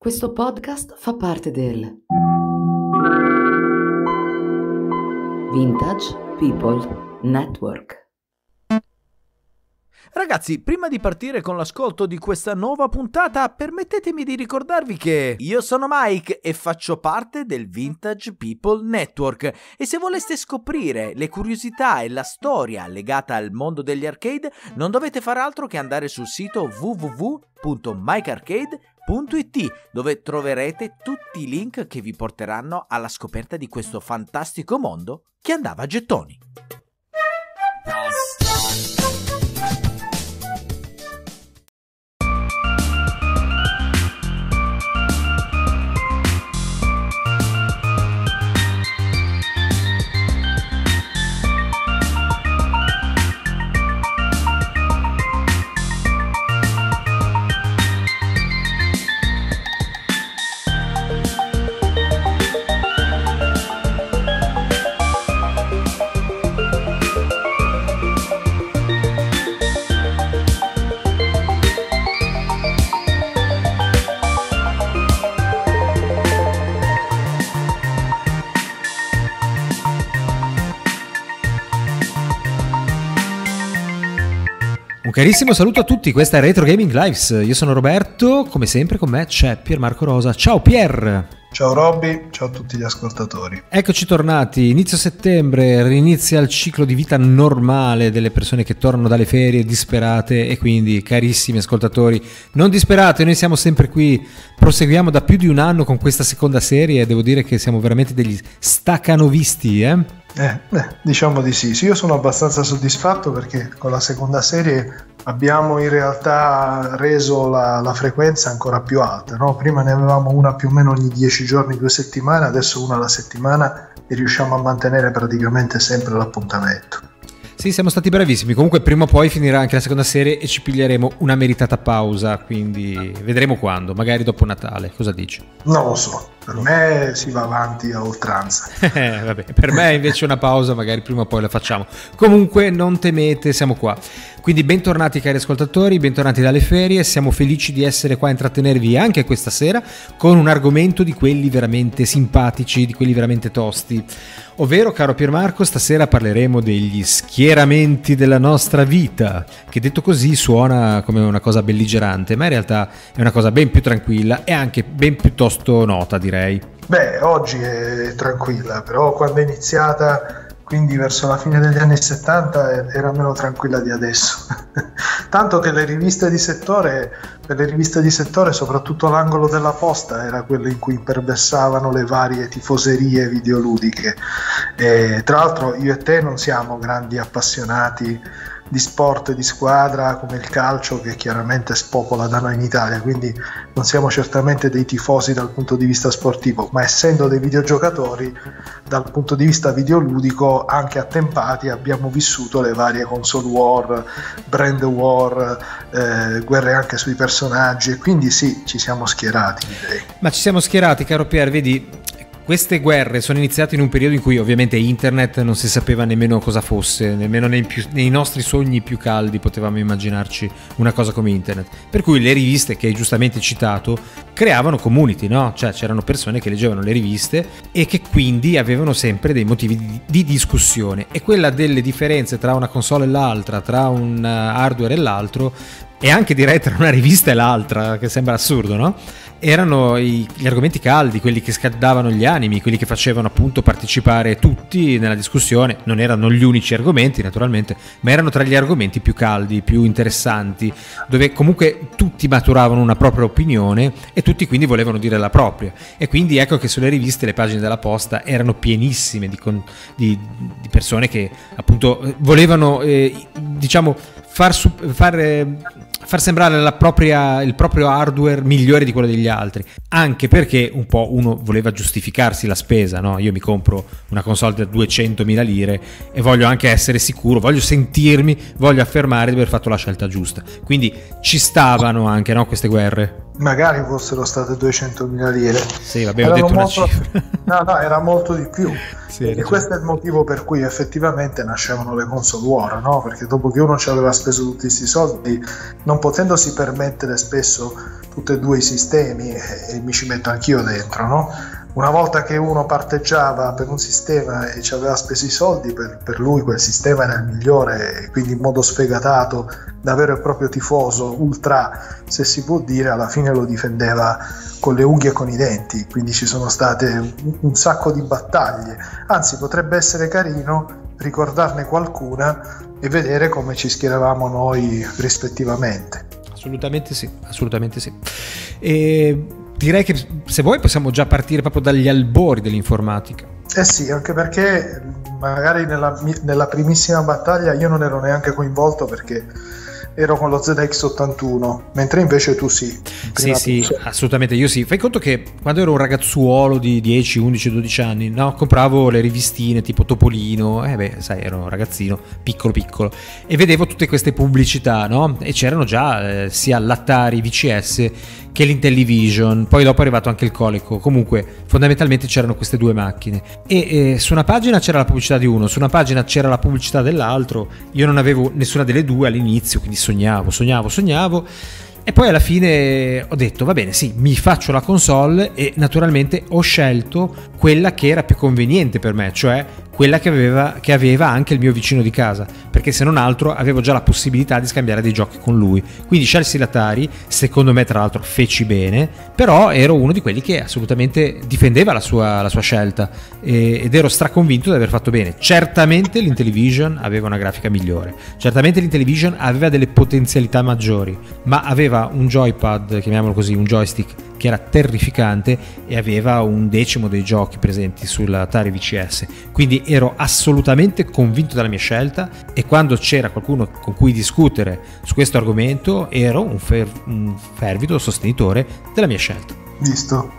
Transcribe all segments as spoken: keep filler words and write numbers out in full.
Questo podcast fa parte del Vintage People Network. Ragazzi, prima di partire con l'ascolto di questa nuova puntata, permettetemi di ricordarvi che io sono Mike e faccio parte del Vintage People Network, e se voleste scoprire le curiosità e la storia legata al mondo degli arcade, non dovete fare altro che andare sul sito w w w punto mike arcade punto i t, dove troverete tutti i link che vi porteranno alla scoperta di questo fantastico mondo che andava a gettoni. Un carissimo saluto a tutti, questa è Retro Gaming Lives, io sono Roberto, come sempre con me c'è Pier Marco Rosa. Ciao Pier! Ciao Robby, ciao a tutti gli ascoltatori. Eccoci tornati, inizio settembre, rinizia il ciclo di vita normale delle persone che tornano dalle ferie disperate, e quindi carissimi ascoltatori, non disperate, noi siamo sempre qui, proseguiamo da più di un anno con questa seconda serie e devo dire che siamo veramente degli staccanovisti, eh? Eh, eh, diciamo di sì. Sì, io sono abbastanza soddisfatto perché con la seconda serie abbiamo in realtà reso la, la frequenza ancora più alta, no? Prima ne avevamo una più o meno ogni dieci giorni, due settimane, adesso una alla settimana e riusciamo a mantenere praticamente sempre l'appuntamento. Sì, siamo stati bravissimi. Comunque prima o poi finirà anche la seconda serie e ci piglieremo una meritata pausa, quindi vedremo quando, magari dopo Natale. Cosa dici? Non lo so, per me si va avanti a oltranza. eh, vabbè, per me invece una pausa magari prima o poi la facciamo. Comunque non temete, siamo qua. Quindi bentornati cari ascoltatori, bentornati dalle ferie, siamo felici di essere qua a intrattenervi anche questa sera con un argomento di quelli veramente simpatici, di quelli veramente tosti. Ovvero, caro Piermarco, stasera parleremo degli schieramenti della nostra vita, che detto così suona come una cosa belligerante, ma in realtà è una cosa ben più tranquilla e anche ben piuttosto nota, direi. Beh, oggi è tranquilla, però quando è iniziata, quindi verso la fine degli anni settanta, era meno tranquilla di adesso. Tanto che le riviste di settore, per le riviste di settore, soprattutto l'angolo della posta era quello in cui imperversavano le varie tifoserie videoludiche. E, tra l'altro io e te non siamo grandi appassionati di sport di squadra come il calcio, che chiaramente spopola da noi in Italia, quindi non siamo certamente dei tifosi dal punto di vista sportivo, ma essendo dei videogiocatori dal punto di vista videoludico anche attempati abbiamo vissuto le varie console war, brand war, eh, guerre anche sui personaggi, e quindi sì, ci siamo schierati, direi. Ma ci siamo schierati, caro Pier, vedi, queste guerre sono iniziate in un periodo in cui ovviamente internet non si sapeva nemmeno cosa fosse, nemmeno nei, più, nei nostri sogni più caldi potevamo immaginarci una cosa come internet. Per cui le riviste che hai giustamente citato creavano community, no? Cioè c'erano persone che leggevano le riviste e che quindi avevano sempre dei motivi di, di discussione, e quella delle differenze tra una console e l'altra, tra un hardware e l'altro, e anche direi tra una rivista e l'altra, che sembra assurdo, no? Erano i, gli argomenti caldi, quelli che scaldavano gli animi, quelli che facevano appunto partecipare tutti nella discussione. Non erano gli unici argomenti naturalmente, ma erano tra gli argomenti più caldi, più interessanti, dove comunque tutti maturavano una propria opinione e tutti quindi volevano dire la propria. E quindi ecco che sulle riviste le pagine della posta erano pienissime di, con, di, di persone che appunto volevano eh, diciamo far, far eh, far sembrare la propria, il proprio hardware migliore di quello degli altri, anche perché un po' uno voleva giustificarsi la spesa, no? Io mi compro una console da duecentomila lire e voglio anche essere sicuro, voglio sentirmi, voglio affermare di aver fatto la scelta giusta, quindi ci stavano anche, no, queste guerre. magari fossero state duecentomila lire. Sì, vabbè, ho detto una molto... cifra. No, no, era molto di più. Sì, e questo è il motivo per cui effettivamente nascevano le console war, no? Perché dopo che uno ci aveva speso tutti questi soldi, non potendosi permettere spesso tutti e due i sistemi, e, e mi ci metto anch'io dentro, no? Una volta che uno parteggiava per un sistema e ci aveva speso i soldi, per, per lui quel sistema era il migliore, e quindi in modo sfegatato, da vero e proprio tifoso, ultra, se si può dire, alla fine lo difendeva con le unghie e con i denti. Quindi ci sono state un, un sacco di battaglie. Anzi, potrebbe essere carino ricordarne qualcuna e vedere come ci schieravamo noi rispettivamente. Assolutamente sì, assolutamente sì. E direi che se vuoi possiamo già partire proprio dagli albori dell'informatica. Eh sì, anche perché magari nella, nella primissima battaglia io non ero neanche coinvolto perché ero con lo Z X ottantuno, mentre invece tu sì. Sì, sì, assolutamente, io sì. Fai conto che quando ero un ragazzuolo di dieci, undici, dodici anni, no, compravo le rivistine tipo Topolino, eh beh, sai, ero un ragazzino piccolo piccolo, e vedevo tutte queste pubblicità, no? E c'erano già eh, sia l'Atari V C S che l'Intellivision, poi dopo è arrivato anche il Coleco. Comunque fondamentalmente c'erano queste due macchine e eh, su una pagina c'era la pubblicità di uno, su una pagina c'era la pubblicità dell'altro. Io non avevo nessuna delle due all'inizio, quindi sognavo, sognavo, sognavo e poi alla fine ho detto va bene, sì, mi faccio la console, e naturalmente ho scelto quella che era più conveniente per me, cioè quella che aveva, che aveva anche il mio vicino di casa, perché se non altro avevo già la possibilità di scambiare dei giochi con lui. Quindi scelsi l'Atari, secondo me tra l'altro feci bene, però ero uno di quelli che assolutamente difendeva la sua, la sua scelta, e, ed ero straconvinto di aver fatto bene. Certamente l'Intellivision aveva una grafica migliore, certamente l'Intellivision aveva delle potenzialità maggiori, ma aveva un joypad, chiamiamolo così, un joystick che era terrificante, e aveva un decimo dei giochi presenti sull'Atari V C S. Quindi ero assolutamente convinto della mia scelta, e quando c'era qualcuno con cui discutere su questo argomento ero un, fer- un fervido sostenitore della mia scelta. Visto?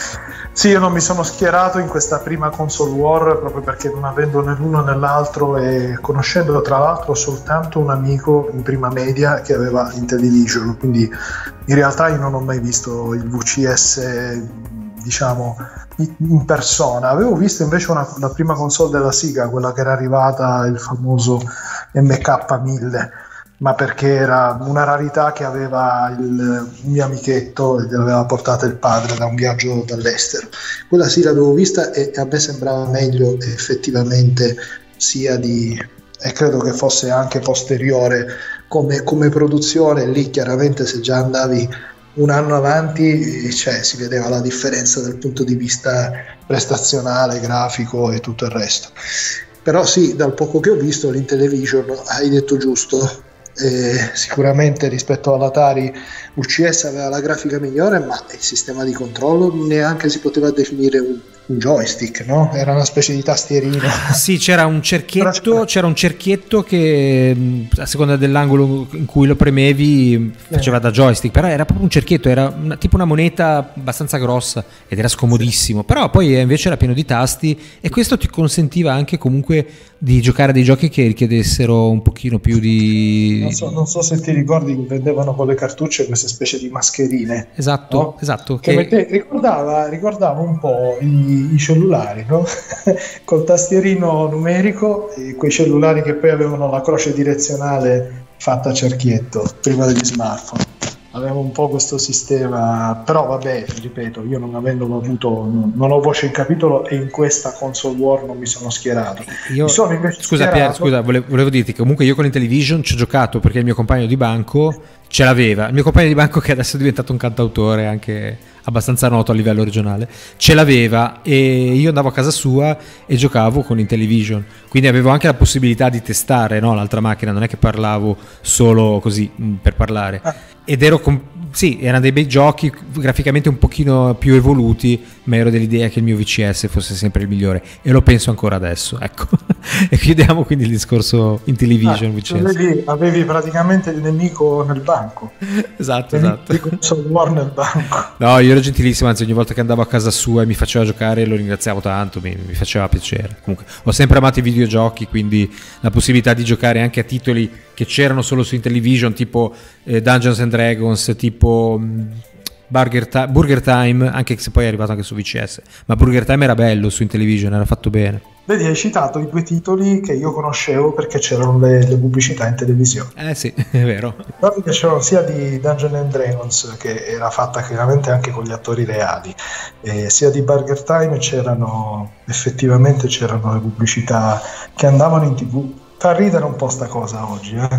Sì, io non mi sono schierato in questa prima console war proprio perché, non avendo né l'uno né l'altro e conoscendo tra l'altro soltanto un amico in prima media che aveva Intellivision, quindi in realtà io non ho mai visto il V C S, diciamo, in persona. Avevo visto invece una, la prima console della Sega, quella che era arrivata, il famoso M K mille, ma perché era una rarità che aveva il, un mio amichetto e gliel'aveva portata il padre da un viaggio dall'estero. Quella sì l'avevo vista e a me sembrava meglio effettivamente, sia di, e credo che fosse anche posteriore come, come produzione. Lì chiaramente se già andavi un anno avanti, cioè, si vedeva la differenza dal punto di vista prestazionale, grafico e tutto il resto. Però sì, dal poco che ho visto l'Intellivision, hai detto giusto, eh, sicuramente rispetto all'Atari V C S aveva la grafica migliore, ma il sistema di controllo neanche si poteva definire un, un joystick, no? Era una specie di tastierino. Sì, c'era un cerchietto, c'era un cerchietto che a seconda dell'angolo in cui lo premevi faceva da joystick, però era proprio un cerchietto, era una, tipo una moneta abbastanza grossa, ed era scomodissimo, però poi invece era pieno di tasti, e questo ti consentiva anche comunque di giocare a dei giochi che richiedessero un pochino più di... Non so, non so se ti ricordi che vendevano con le cartucce queste specie di mascherine. Esatto, no? esatto. Che, che... Mette, ricordava, ricordava un po' i, i cellulari, no? Col tastierino numerico, e quei cellulari che poi avevano la croce direzionale fatta a cerchietto prima degli smartphone. Aveva un po' questo sistema, però vabbè, ripeto, io non avendolo avuto, non, non ho voce in capitolo, e in questa console war non mi sono schierato. Io, mi sono invece scusa schierato... Pier, scusa, volevo, volevo dirti che comunque io con l'Intellivision ci ho giocato perché il mio compagno di banco ce l'aveva, il mio compagno di banco, che adesso è diventato un cantautore anche abbastanza noto a livello regionale, ce l'aveva, e io andavo a casa sua e giocavo con Intellivision, quindi avevo anche la possibilità di testare, no, l'altra macchina, non è che parlavo solo così mh, per parlare. Ah. Ed ero con... sì, erano dei bei giochi, graficamente un pochino più evoluti, ma ero dell'idea che il mio V C S fosse sempre il migliore, e lo penso ancora adesso, ecco. E chiudiamo quindi il discorso Intellivision. Ah, V C S. avevi, avevi praticamente il nemico nel banco. Esatto, esatto. Nel banco. No, io ero gentilissimo, anzi ogni volta che andavo a casa sua e mi faceva giocare lo ringraziavo tanto, mi, mi faceva piacere. Comunque ho sempre amato i videogiochi, quindi la possibilità di giocare anche a titoli che c'erano solo su Intellivision, tipo eh, Dungeons and Dragons, tipo mh, Burger, Ta- Burger Time, anche se poi è arrivato anche su V C S, ma Burger Time era bello su Intellivision, era fatto bene. Vedi, hai citato i due titoli che io conoscevo perché c'erano le, le pubblicità in televisione. Eh sì, è vero. Però mi piacevano sia di Dungeons and Dragons, che era fatta chiaramente anche con gli attori reali, e sia di Burger Time c'erano, effettivamente c'erano le pubblicità che andavano in tv. Fa ridere un po' sta cosa oggi, eh?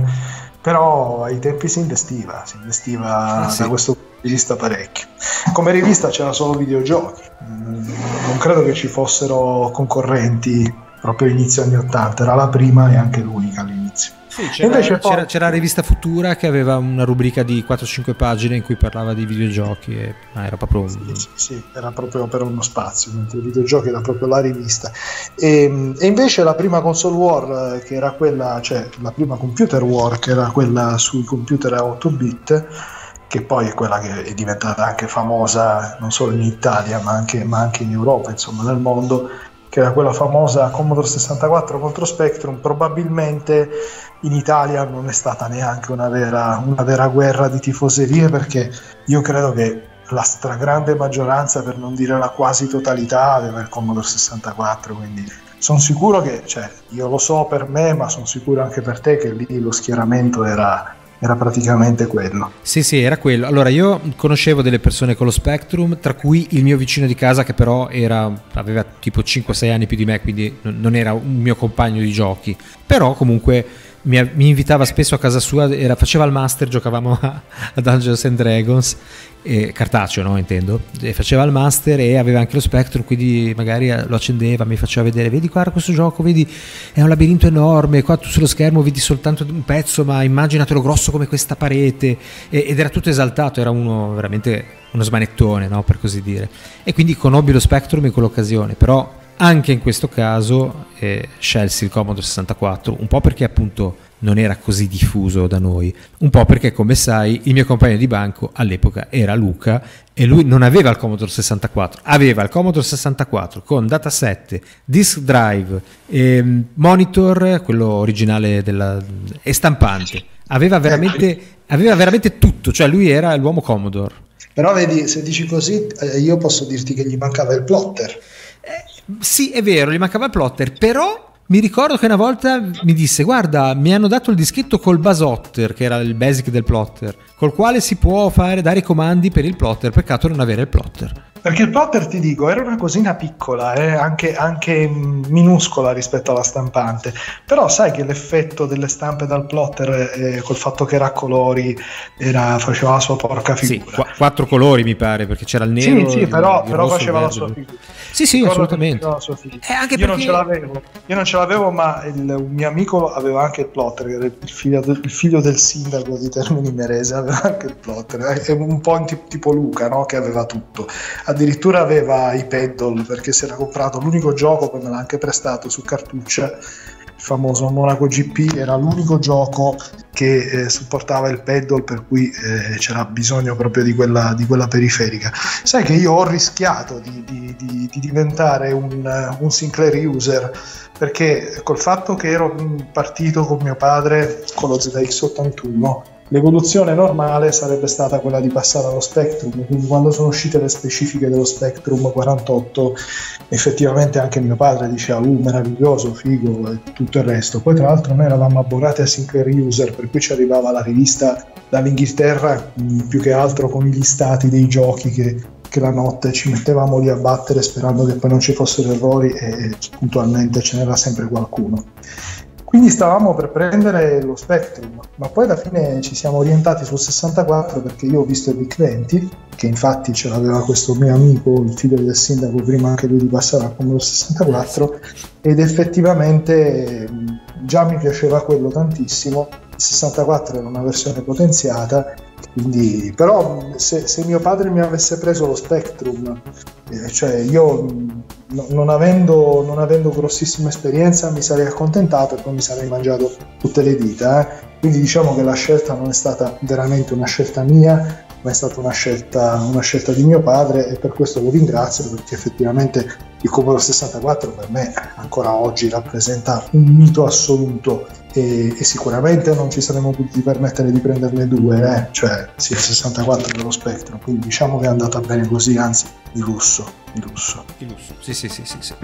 Però ai tempi si investiva, si investiva eh sì. da questo punto di vista parecchio. Come rivista c'era solo videogiochi, non credo che ci fossero concorrenti proprio inizio anni ottanta, era la prima e anche l'unica all'inizio. Sì, c'era, Invece poi... c'era, c'era la rivista Futura che aveva una rubrica di quattro cinque pagine in cui parlava di videogiochi e ah, era proprio sì, sì, sì, era proprio per uno spazio, mentre i videogiochi era proprio la rivista. E, e invece la prima console war, che era quella, cioè la prima computer war, che era quella sui computer a otto bit, che poi è quella che è diventata anche famosa non solo in Italia ma anche, ma anche in Europa, insomma nel mondo, che era quella famosa Commodore sessantaquattro contro Spectrum. Probabilmente in Italia non è stata neanche una vera, una vera guerra di tifoserie, perché io credo che la stragrande maggioranza, per non dire la quasi totalità, aveva il Commodore sessantaquattro, quindi sono sicuro che, cioè, io lo so per me, ma sono sicuro anche per te, che lì lo schieramento era... era praticamente quello. Sì, sì, era quello. Allora, io conoscevo delle persone con lo Spectrum, tra cui il mio vicino di casa, che però era, aveva tipo cinque sei anni più di me, quindi non era un mio compagno di giochi, però comunque mi, mi invitava spesso a casa sua, era, faceva il master, giocavamo a, a Dungeons and Dragons, eh, cartaceo, no, intendo, e faceva il master e aveva anche lo Spectrum, quindi magari lo accendeva, mi faceva vedere, vedi guarda questo gioco, vedi è un labirinto enorme, qua tu sullo schermo vedi soltanto un pezzo, ma immaginatelo grosso come questa parete, e, ed era tutto esaltato, era uno veramente uno smanettone, no, per così dire, e quindi conobbi lo Spectrum in quell'occasione. Però anche in questo caso eh, scelsi il Commodore sessantaquattro, un po' perché appunto non era così diffuso da noi, un po' perché, come sai, il mio compagno di banco all'epoca era Luca e lui non aveva il Commodore sessantaquattro, aveva il Commodore sessantaquattro con datasette, disk drive, ehm, monitor, quello originale della, e stampante, aveva veramente, aveva veramente tutto, cioè lui era l'uomo Commodore. Però vedi, se dici così, eh, io posso dirti che gli mancava il plotter. Eh, sì, è vero, gli mancava il plotter, però mi ricordo che una volta mi disse guarda, mi hanno dato il dischetto col Basotter, che era il basic del plotter, col quale si può fare, dare i comandi per il plotter, peccato non avere il plotter. Perché il plotter, ti dico, era una cosina piccola, eh, anche, anche minuscola rispetto alla stampante, però sai che l'effetto delle stampe dal plotter, eh, col fatto che era a colori, era, faceva la sua porca figura. Sì, qu- quattro colori mi pare, perché c'era il nero, sì, sì, però, il, il però rosso, faceva il la verde. sua figura. Sì, sì, assolutamente. Eh, anche io, perché... non ce l'avevo, io non ce l'avevo, ma il, un mio amico aveva anche il plotter, che era il figlio, del, il figlio del sindaco di Termini Imerese, aveva anche il plotter, è un po' in tipo, tipo Luca, no? Che aveva tutto, addirittura aveva i pedal, perché si era comprato l'unico gioco, poi me l'ha anche prestato su cartuccia, il famoso Monaco G P, era l'unico gioco che eh, supportava il pedal, per cui eh, c'era bisogno proprio di quella, di quella periferica. Sai che io ho rischiato di, di, di, di diventare un, un Sinclair user, perché col fatto che ero partito con mio padre con lo Z X ottantuno, l'evoluzione normale sarebbe stata quella di passare allo Spectrum, quindi quando sono uscite le specifiche dello Spectrum quarantotto, effettivamente anche mio padre diceva uh meraviglioso, figo e tutto il resto. Poi tra l'altro noi eravamo abbonati a Sinclair User, per cui ci arrivava la rivista dall'Inghilterra, più che altro con i listati dei giochi che, che la notte ci mettevamo lì a battere, sperando che poi non ci fossero errori, e puntualmente ce n'era sempre qualcuno. Quindi stavamo per prendere lo Spectrum, ma poi alla fine ci siamo orientati sul sessantaquattro, perché io ho visto il VIC venti, che infatti ce l'aveva questo mio amico, il figlio del sindaco, prima anche lui di passare al Commodore sessantaquattro, ed effettivamente già mi piaceva quello tantissimo. Il sessantaquattro era una versione potenziata, quindi, però se, se mio padre mi avesse preso lo Spectrum, eh, cioè io no, non, avendo, non avendo grossissima esperienza, mi sarei accontentato e poi mi sarei mangiato tutte le dita, eh. Quindi diciamo che la scelta non è stata veramente una scelta mia, ma è stata una scelta, una scelta di mio padre, e per questo lo ringrazio, perché effettivamente il Commodore sessantaquattro per me ancora oggi rappresenta un mito assoluto, e, e sicuramente non ci saremmo potuti permettere di prenderne due, eh? Cioè sia il sessantaquattro che lo Spectrum, quindi diciamo che è andata bene così, anzi di lusso, di lusso. Di lusso. Sì, sì, sì, sì, sì.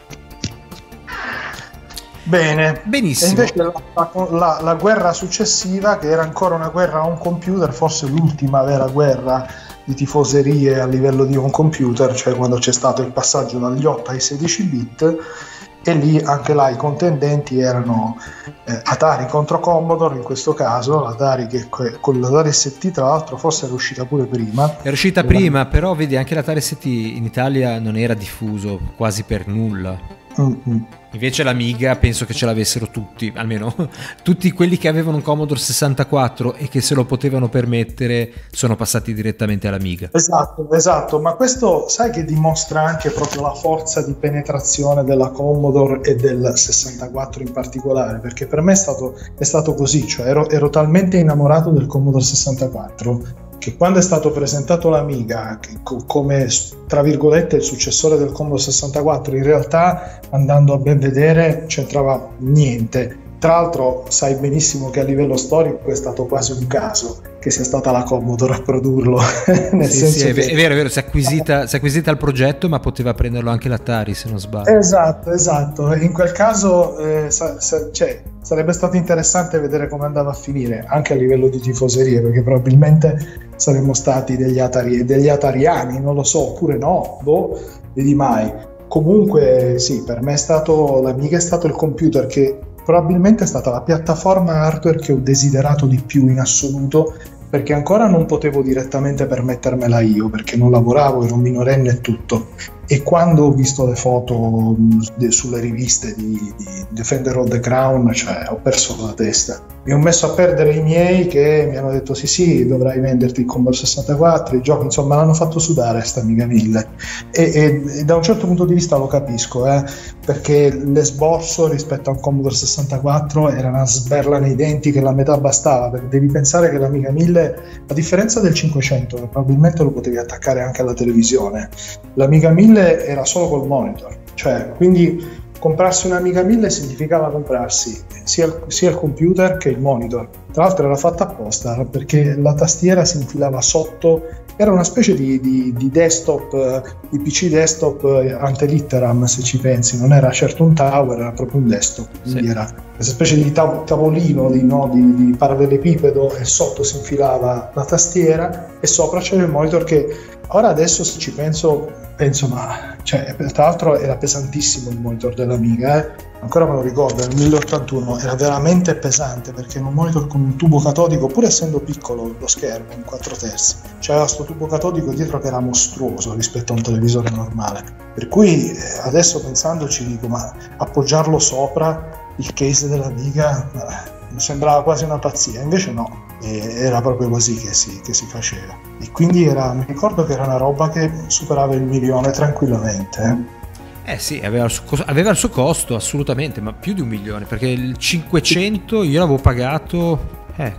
Bene, benissimo. E invece la, la, la guerra successiva, che era ancora una guerra a un computer, forse l'ultima vera guerra di tifoserie a livello di un computer, cioè quando c'è stato il passaggio dagli otto ai sedici bit, e lì anche là i contendenti erano eh, Atari contro Commodore, in questo caso l'Atari, che con l'Atari S T tra l'altro forse era uscita pure prima. Era uscita prima, però vedi anche l'Atari S T in Italia non era diffuso quasi per nulla. Mm-hmm. Invece l'Amiga penso che ce l'avessero tutti, almeno tutti quelli che avevano un Commodore sessantaquattro e che se lo potevano permettere sono passati direttamente all'Amiga. Esatto, esatto, ma questo sai che dimostra anche proprio la forza di penetrazione della Commodore e del sessantaquattro in particolare, perché per me è stato, è stato così, cioè ero, ero talmente innamorato del Commodore sessantaquattro che quando è stato presentato l'Amiga come, tra virgolette, il successore del Commodore sessantaquattro, in realtà, andando a ben vedere, c'entrava niente. Tra l'altro sai benissimo che a livello storico è stato quasi un caso che sia stata la Commodore a produrrlo. Nel sì, senso sì, è, che... è vero, è vero, si è acquisita, si è acquisita il progetto, ma poteva prenderlo anche l'Atari, se non sbaglio. Esatto, esatto. In quel caso eh, sa, sa, cioè, sarebbe stato interessante vedere come andava a finire, anche a livello di tifoserie, perché probabilmente saremmo stati degli, atari, degli atariani, non lo so, oppure no, boh, vedi mai. Comunque sì, per me è stato, l'Amiga è stato il computer che probabilmente è stata la piattaforma hardware che ho desiderato di più in assoluto, perché ancora non potevo direttamente permettermela io, perché non lavoravo, ero minorenne e tutto. E quando ho visto le foto de, sulle riviste di, di Defender of the Crown, cioè ho perso la testa. Mi ho messo a perdere i miei, che mi hanno detto sì sì, dovrai venderti il Commodore sessantaquattro, i giochi, insomma l'hanno fatto sudare sta Amiga mille. E, e, e da un certo punto di vista lo capisco, eh, perché l'esborso rispetto a un Commodore sessantaquattro era una sberla nei denti che la metà bastava, perché devi pensare che l'Amiga mille, a differenza del cinquecento, che probabilmente lo potevi attaccare anche alla televisione, l'Amiga mille era solo col monitor, cioè quindi comprarsi un'Amiga mille significava comprarsi sia, sia il computer che il monitor. Tra l'altro era fatta apposta perché la tastiera si infilava sotto, era una specie di, di, di desktop, di P C desktop ante litteram, se ci pensi, non era certo un tower, era proprio un desktop, quindi sì. Era questa specie di tav- tavolino di, no, di, di parallelepipedo, e sotto si infilava la tastiera e sopra c'era il monitor, che ora adesso se ci penso, penso ma, cioè, tra l'altro era pesantissimo il monitor dell'Amiga, eh? Ancora me lo ricordo, nel mille ottantuno era veramente pesante, perché in un monitor con un tubo catodico, pur essendo piccolo lo schermo in quattro terzi, c'era questo tubo catodico dietro che era mostruoso rispetto a un televisore normale, per cui eh, adesso pensandoci dico, ma appoggiarlo sopra il case dell'Amiga eh, mi sembrava quasi una pazzia, invece no, e era proprio così che si, che si faceva, e quindi era, mi ricordo che era una roba che superava il milione tranquillamente, eh. Eh sì, aveva il, suo, aveva il suo costo, assolutamente, ma più di un milione, perché il cinquecento io l'avevo pagato eh,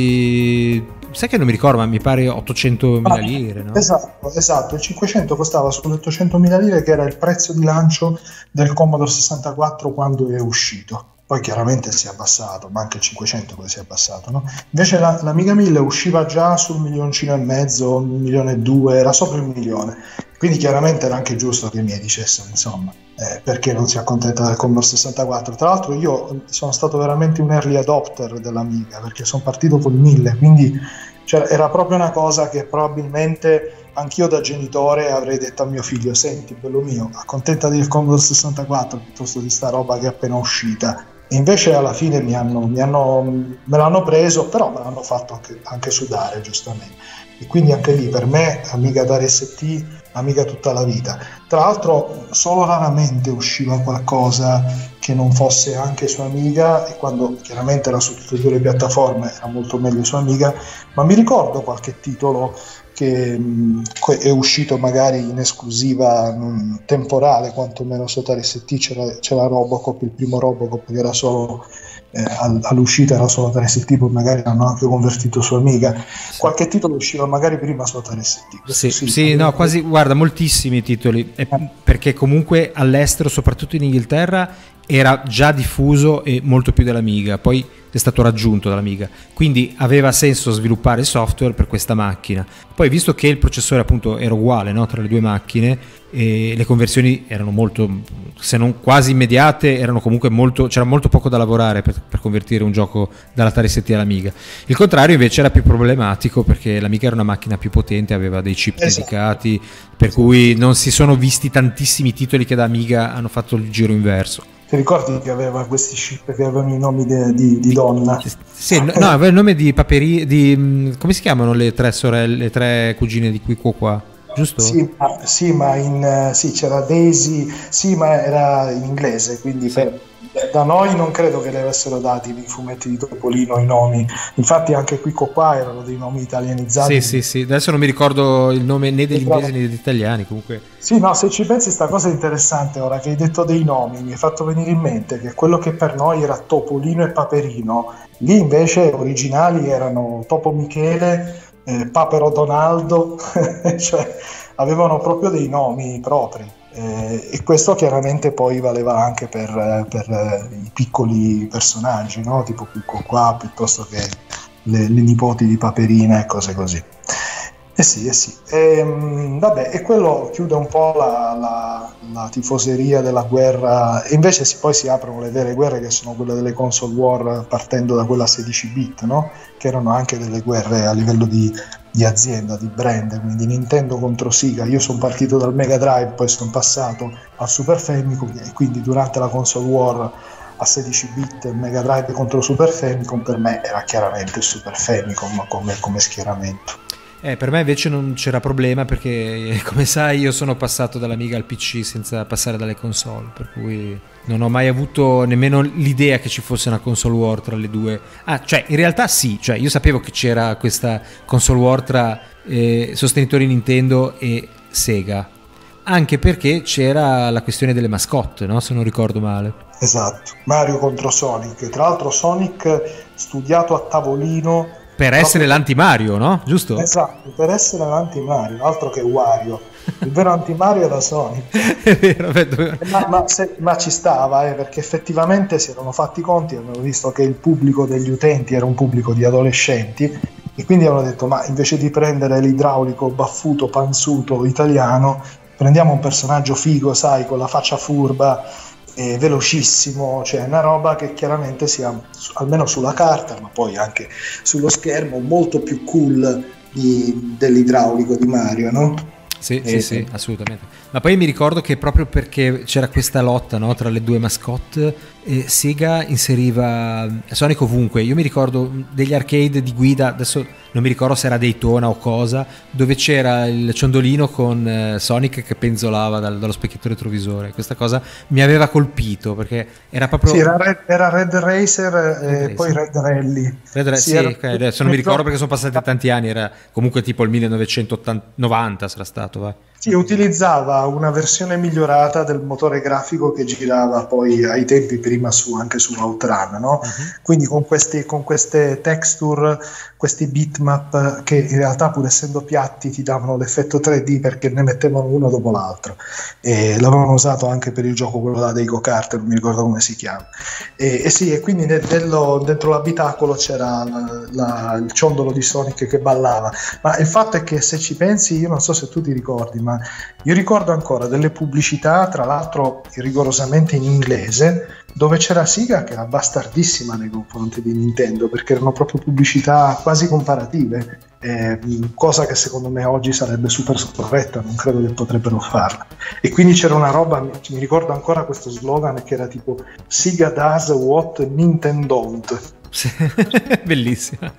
quasi, sai che non mi ricordo, ma mi pare ottocentomila lire, no? Esatto, esatto, il cinquecento costava sulle ottocentomila lire, che era il prezzo di lancio del Commodore sessantaquattro quando è uscito. Poi chiaramente si è abbassato, ma anche il cinquecento poi si è abbassato, no? Invece la, l'Amiga mille usciva già sul milioncino e mezzo, un milione e due, era sopra il milione. Quindi chiaramente era anche giusto che mi dicessero, insomma, eh, perché non si accontenta del Commodore sessantaquattro. Tra l'altro io sono stato veramente un early adopter dell'Amiga, perché sono partito col mille, quindi cioè, era proprio una cosa che probabilmente anch'io da genitore avrei detto a mio figlio: senti, bello mio, accontentati del Commodore sessantaquattro piuttosto di sta roba che è appena uscita. E invece alla fine mi hanno, mi hanno, me l'hanno preso, però me l'hanno fatto anche, anche sudare, giustamente. E quindi anche lì per me Amiga Atari S T, Amiga tutta la vita. Tra l'altro solo raramente usciva qualcosa che non fosse anche su Amiga, e quando chiaramente era su tutte e due le piattaforme era molto meglio su Amiga, ma mi ricordo qualche titolo che mh, è uscito magari in esclusiva mh, temporale, quantomeno su Atari S T c'era, c'era Robocop, il primo Robocop che era solo eh, all'uscita era solo Atari S T, poi magari hanno anche convertito su Amiga. Qualche titolo usciva magari prima su Atari S T. Sì, sì, sì, no, quasi, guarda, moltissimi titoli, eh, perché comunque all'estero, soprattutto in Inghilterra, era già diffuso e molto più dell'Amiga, poi è stato raggiunto dall'Amiga, quindi aveva senso sviluppare il software per questa macchina. Poi, visto che il processore appunto era uguale, no, tra le due macchine, e le conversioni erano molto, se non quasi immediate, erano comunque molto, c'era molto poco da lavorare per, per convertire un gioco dall'Atari S T all'Amiga. Il contrario invece era più problematico, perché l'Amiga era una macchina più potente, aveva dei chip esatto. dedicati, per cui non si sono visti tantissimi titoli che da Amiga hanno fatto il giro inverso. Ti ricordi che aveva questi chip che avevano i nomi di, di, di donna? Sì, no, no, aveva il nome di Paperi, di come si chiamano le tre sorelle, le tre cugine di qui qua qua, giusto? Sì, ma, sì, ma in, sì, c'era Daisy, sì, ma era in inglese, quindi sì. per, da noi non credo che le avessero dati nei fumetti di Topolino i nomi, infatti anche qui qua erano dei nomi italianizzati. Sì, sì, sì, adesso non mi ricordo il nome né degli inglesi né degli italiani, comunque. Sì, no, se ci pensi sta cosa è interessante, ora che hai detto dei nomi, mi è fatto venire in mente che quello che per noi era Topolino e Paperino, lì invece originali erano Topo Michele, eh, Papero Donaldo, cioè avevano proprio dei nomi propri. Eh, e questo chiaramente poi valeva anche per, per eh, i piccoli personaggi, no? Tipo Picco qua, piuttosto che le, le nipoti di Paperina e cose così. Eh sì, eh sì. E, mh, vabbè, e quello chiude un po' la, la, la tifoseria della guerra, e invece si, poi si aprono le vere guerre, che sono quelle delle console war, partendo da quella sedici bit, no? Che erano anche delle guerre a livello di di azienda, di brand, quindi Nintendo contro Sega. Io sono partito dal Mega Drive, poi sono passato al Super Famicom, e quindi durante la console war a sedici bit Mega Drive contro Super Famicom, per me era chiaramente il Super Famicom come, come schieramento. Eh, per me invece non c'era problema, perché come sai io sono passato dall'Amiga al P C senza passare dalle console, per cui non ho mai avuto nemmeno l'idea che ci fosse una console war tra le due. Ah, cioè in realtà sì, cioè io sapevo che c'era questa console war tra eh, sostenitori Nintendo e Sega, anche perché c'era la questione delle mascotte, no? Se non ricordo male. Esatto, Mario contro Sonic, tra l'altro Sonic studiato a tavolino per essere l'anti-Mario, no? Giusto? Esatto, per essere l'anti-Mario, altro che Wario. Il vero anti-Mario era Sonic. È vero, vero. Ma, ma, se, ma ci stava, eh, perché effettivamente si erano fatti i conti, avevano visto che il pubblico degli utenti era un pubblico di adolescenti, e quindi avevano detto, ma invece di prendere l'idraulico baffuto, panzuto italiano, prendiamo un personaggio figo, sai, con la faccia furba, è velocissimo, cioè una roba che chiaramente sia, almeno sulla carta, ma poi anche sullo schermo, molto più cool di, dell'idraulico di Mario, no? Sì, sì, sì, assolutamente. Ma poi mi ricordo che proprio perché c'era questa lotta, no, tra le due mascotte, eh, Sega inseriva Sonic ovunque. Io mi ricordo degli arcade di guida, adesso non mi ricordo se era Daytona o cosa, dove c'era il ciondolino con eh, Sonic che penzolava dal, dallo specchietto retrovisore. Questa cosa mi aveva colpito, perché era proprio... Sì, era Red, era Red Racer e Red Racer. Poi Red Rally. Red Ra- sì, sì, era... okay, adesso non mi ricordo perché sono passati tanti anni, era comunque tipo il millenovecentonovanta sarà stato, vai. Sì, utilizzava una versione migliorata del motore grafico che girava poi ai tempi prima su, anche su Outrun, no? Uh-huh. Quindi con, questi, con queste texture, questi bitmap che in realtà, pur essendo piatti, ti davano l'effetto tre D perché ne mettevano uno dopo l'altro, e l'avevano usato anche per il gioco quello là dei go-kart, non mi ricordo come si chiama, e, e sì, e quindi nello, dentro l'abitacolo c'era la, la, il ciondolo di Sonic che ballava. Ma il fatto è che, se ci pensi, io non so se tu ti ricordi, ma io ricordo ancora delle pubblicità, tra l'altro rigorosamente in inglese, dove c'era Sega che era bastardissima nei confronti di Nintendo, perché erano proprio pubblicità quasi comparative, eh, cosa che secondo me oggi sarebbe super scorretta, non credo che potrebbero farla. E quindi c'era una roba, mi ricordo ancora questo slogan che era tipo Sega does what Nintendo don't. Bellissima.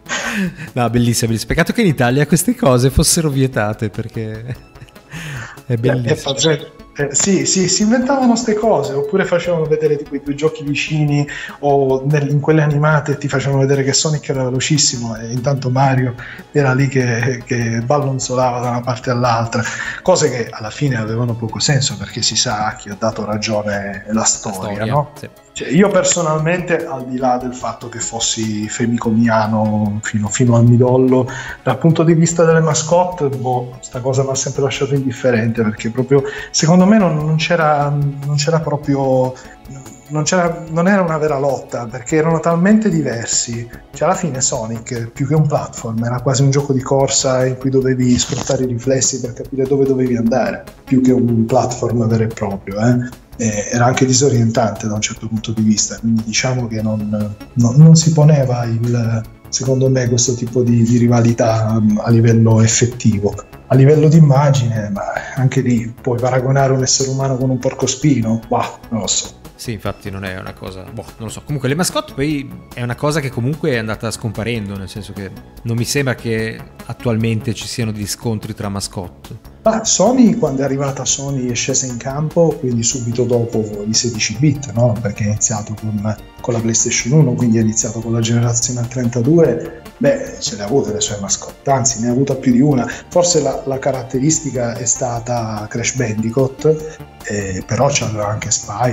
No, bellissima, bellissima. Peccato che in Italia queste cose fossero vietate, perché è bellissimo. È, Eh, sì, sì, si inventavano ste cose, oppure facevano vedere tipo i due giochi vicini, o nel, in quelle animate ti facevano vedere che Sonic era velocissimo e intanto Mario era lì che, che ballonzolava da una parte all'altra, cose che alla fine avevano poco senso, perché si sa a chi ha dato ragione la storia, la storia no? Sì. Cioè, io personalmente, al di là del fatto che fossi femicomiano fino, fino al midollo, dal punto di vista delle mascotte, boh, sta cosa mi ha sempre lasciato indifferente, perché proprio secondo me non, non c'era non c'era proprio non, c'era, non era una vera lotta, perché erano talmente diversi. Cioè, alla fine Sonic, più che un platform, era quasi un gioco di corsa in cui dovevi sfruttare i riflessi per capire dove dovevi andare, più che un platform vero e proprio, eh. Eh, era anche disorientante da un certo punto di vista, quindi diciamo che non, non, non si poneva il, secondo me, questo tipo di, di rivalità a livello effettivo. A livello di immagine, ma anche lì puoi paragonare un essere umano con un porcospino? Bah, non lo so. Sì, infatti non è una cosa, boh, non lo so. Comunque le mascotte poi è una cosa che comunque è andata scomparendo, nel senso che non mi sembra che attualmente ci siano degli scontri tra mascotte. Ma Sony, quando è arrivata Sony, è scesa in campo, quindi subito dopo i sedici bit, no? Perché è iniziato con, con la PlayStation uno, quindi è iniziato con la generazione trentadue. Beh, ce le ha avute le sue mascotte, anzi ne ha avuta più di una. Forse la, la caratteristica è stata Crash Bandicoot, eh, però c'aveva anche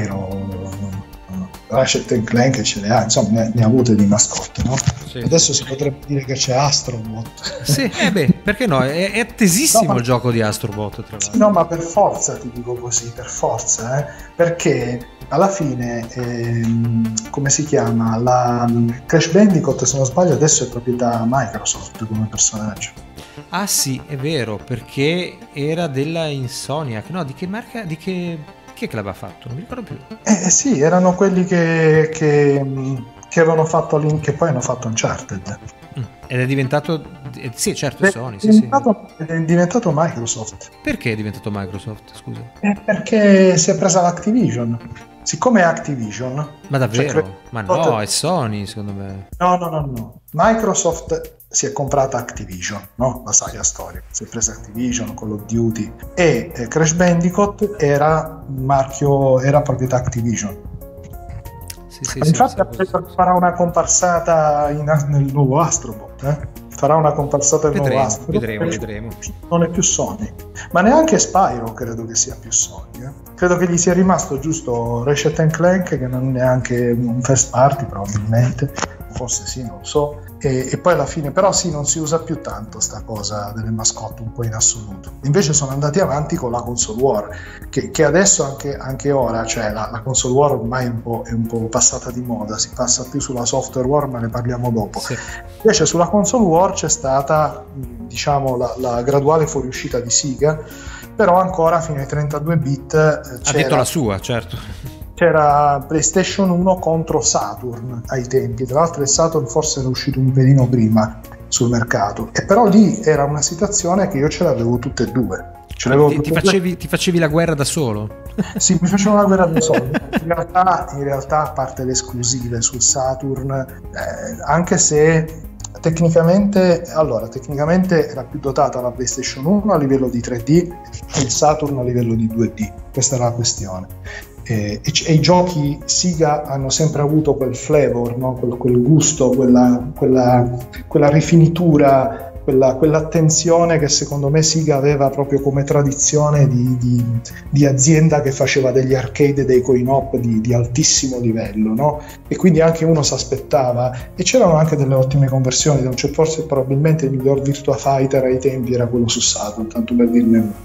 Spyro, Ratchet and Clank ce le ha, insomma ne, ne ha avute di mascotte, no? Sì. Adesso si potrebbe dire che c'è Astrobot. Sì, eh beh, perché no? È, è attesissimo no, ma... il gioco di Astrobot, tra l'altro. Sì, no, ma per forza ti dico così, per forza, eh? Perché alla fine, ehm, come si chiama? La Crash Bandicoot, se non sbaglio, adesso è proprietà Microsoft come personaggio. Ah sì, è vero, perché era della Insomniac, no? Di che marca? Di che... Chi è che l'aveva fatto? Non mi ricordo più. Eh sì, erano quelli che, che, che avevano fatto Link, che poi hanno fatto Uncharted. Mm. Ed è diventato... Eh, sì, certo, è Sony. È, sì, diventato, sì. È diventato Microsoft. Perché è diventato Microsoft, scusa? Eh, perché si è presa l'Activision. Siccome è Activision... Ma davvero? Cioè, Ma no, è Sony, secondo me. No, no, no, no. Microsoft si è comprata Activision, no? La saga storica. Si è presa Activision, Call of Duty. E eh, Crash Bandicoot era un marchio, era proprietà Activision. Sì, sì, infatti sì, farà una comparsata in, nel nuovo Astrobot, eh? Farà una comparsata nel vedremo, nuovo Astrobot. Vedremo, vedremo. Non è più Sony, ma neanche Spyro credo che sia più Sony. Eh? Credo che gli sia rimasto giusto Ratchet and Clank, che non è neanche un first party probabilmente, forse sì, non lo so. E, e poi alla fine, però sì, non si usa più tanto sta cosa delle mascotte un po' in assoluto. Invece sono andati avanti con la console war, che, che adesso anche, anche ora, cioè la, la console war ormai è un, po', è un po' passata di moda, si passa più sulla software war, ma ne parliamo dopo. Sì. Invece sulla console war c'è stata, diciamo, la, la graduale fuoriuscita di Sega, però ancora fino ai trentadue bit eh, ha detto la sua, certo. C'era PlayStation uno contro Saturn ai tempi, tra l'altro il Saturn forse era uscito un pelino prima sul mercato, e però lì era una situazione che io ce l'avevo tutte e due. Ce l'avevo ti, ti, facevi, ti facevi la guerra da solo? Sì, mi facevo la guerra da solo. In realtà, in realtà, a parte le esclusive sul Saturn, eh, anche se tecnicamente, allora, tecnicamente era più dotata la PlayStation uno a livello di tre D e il Saturn a livello di due D, questa era la questione. E, e, e i giochi Sega hanno sempre avuto quel flavor, no? quel, quel gusto, quella, quella, quella rifinitura, quella, quell'attenzione che secondo me Sega aveva proprio come tradizione di, di, di azienda che faceva degli arcade e dei coin-op di, di altissimo livello, no? E quindi anche uno si aspettava, e c'erano anche delle ottime conversioni, cioè forse probabilmente il miglior Virtua Fighter ai tempi era quello su Saturn, tanto per dirne uno.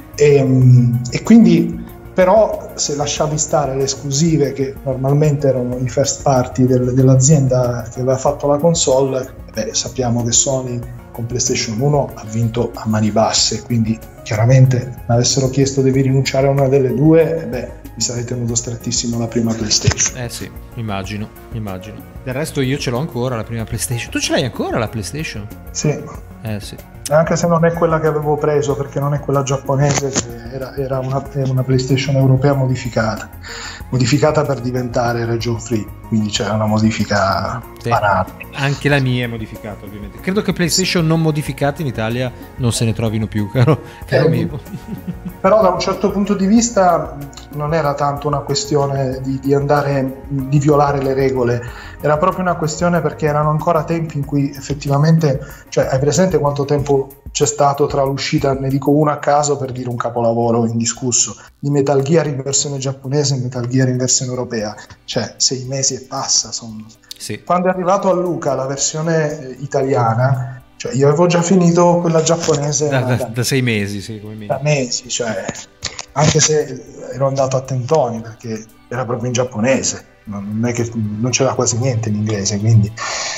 E, e quindi però se lasciavi stare le esclusive, che normalmente erano i first party del, dell'azienda che aveva fatto la console, beh, sappiamo che Sony con PlayStation uno ha vinto a mani basse, quindi chiaramente mi avessero chiesto devi rinunciare a una delle due, beh, mi sarei tenuto strettissimo la prima PlayStation. Eh sì, immagino, immagino. Del resto io ce l'ho ancora la prima PlayStation. Tu ce l'hai ancora la PlayStation? Sì. Eh sì. Anche se non è quella che avevo preso, perché non è quella giapponese, era, era una, una PlayStation europea modificata modificata per diventare region free, quindi c'era una modifica sì, banale. Anche la mia è modificata, ovviamente. Credo che PlayStation non modificate in Italia non se ne trovino più, caro, caro eh, mio. però da un certo punto di vista non era tanto una questione di, di andare, di violare le regole, era proprio una questione perché erano ancora tempi in cui effettivamente, cioè hai presente quanto tempo c'è stato tra l'uscita, ne dico una a caso per dire un capolavoro indiscusso, di Metal Gear in versione giapponese e Metal Gear in versione europea, cioè sei mesi e passa, sono... Sì. Quando è arrivato a Luca la versione italiana, cioè io avevo già finito quella giapponese da, da, da, da sei mesi, sì, come da mesi, cioè anche se ero andato a tentoni perché era proprio in giapponese, non è che non c'era quasi niente in inglese, quindi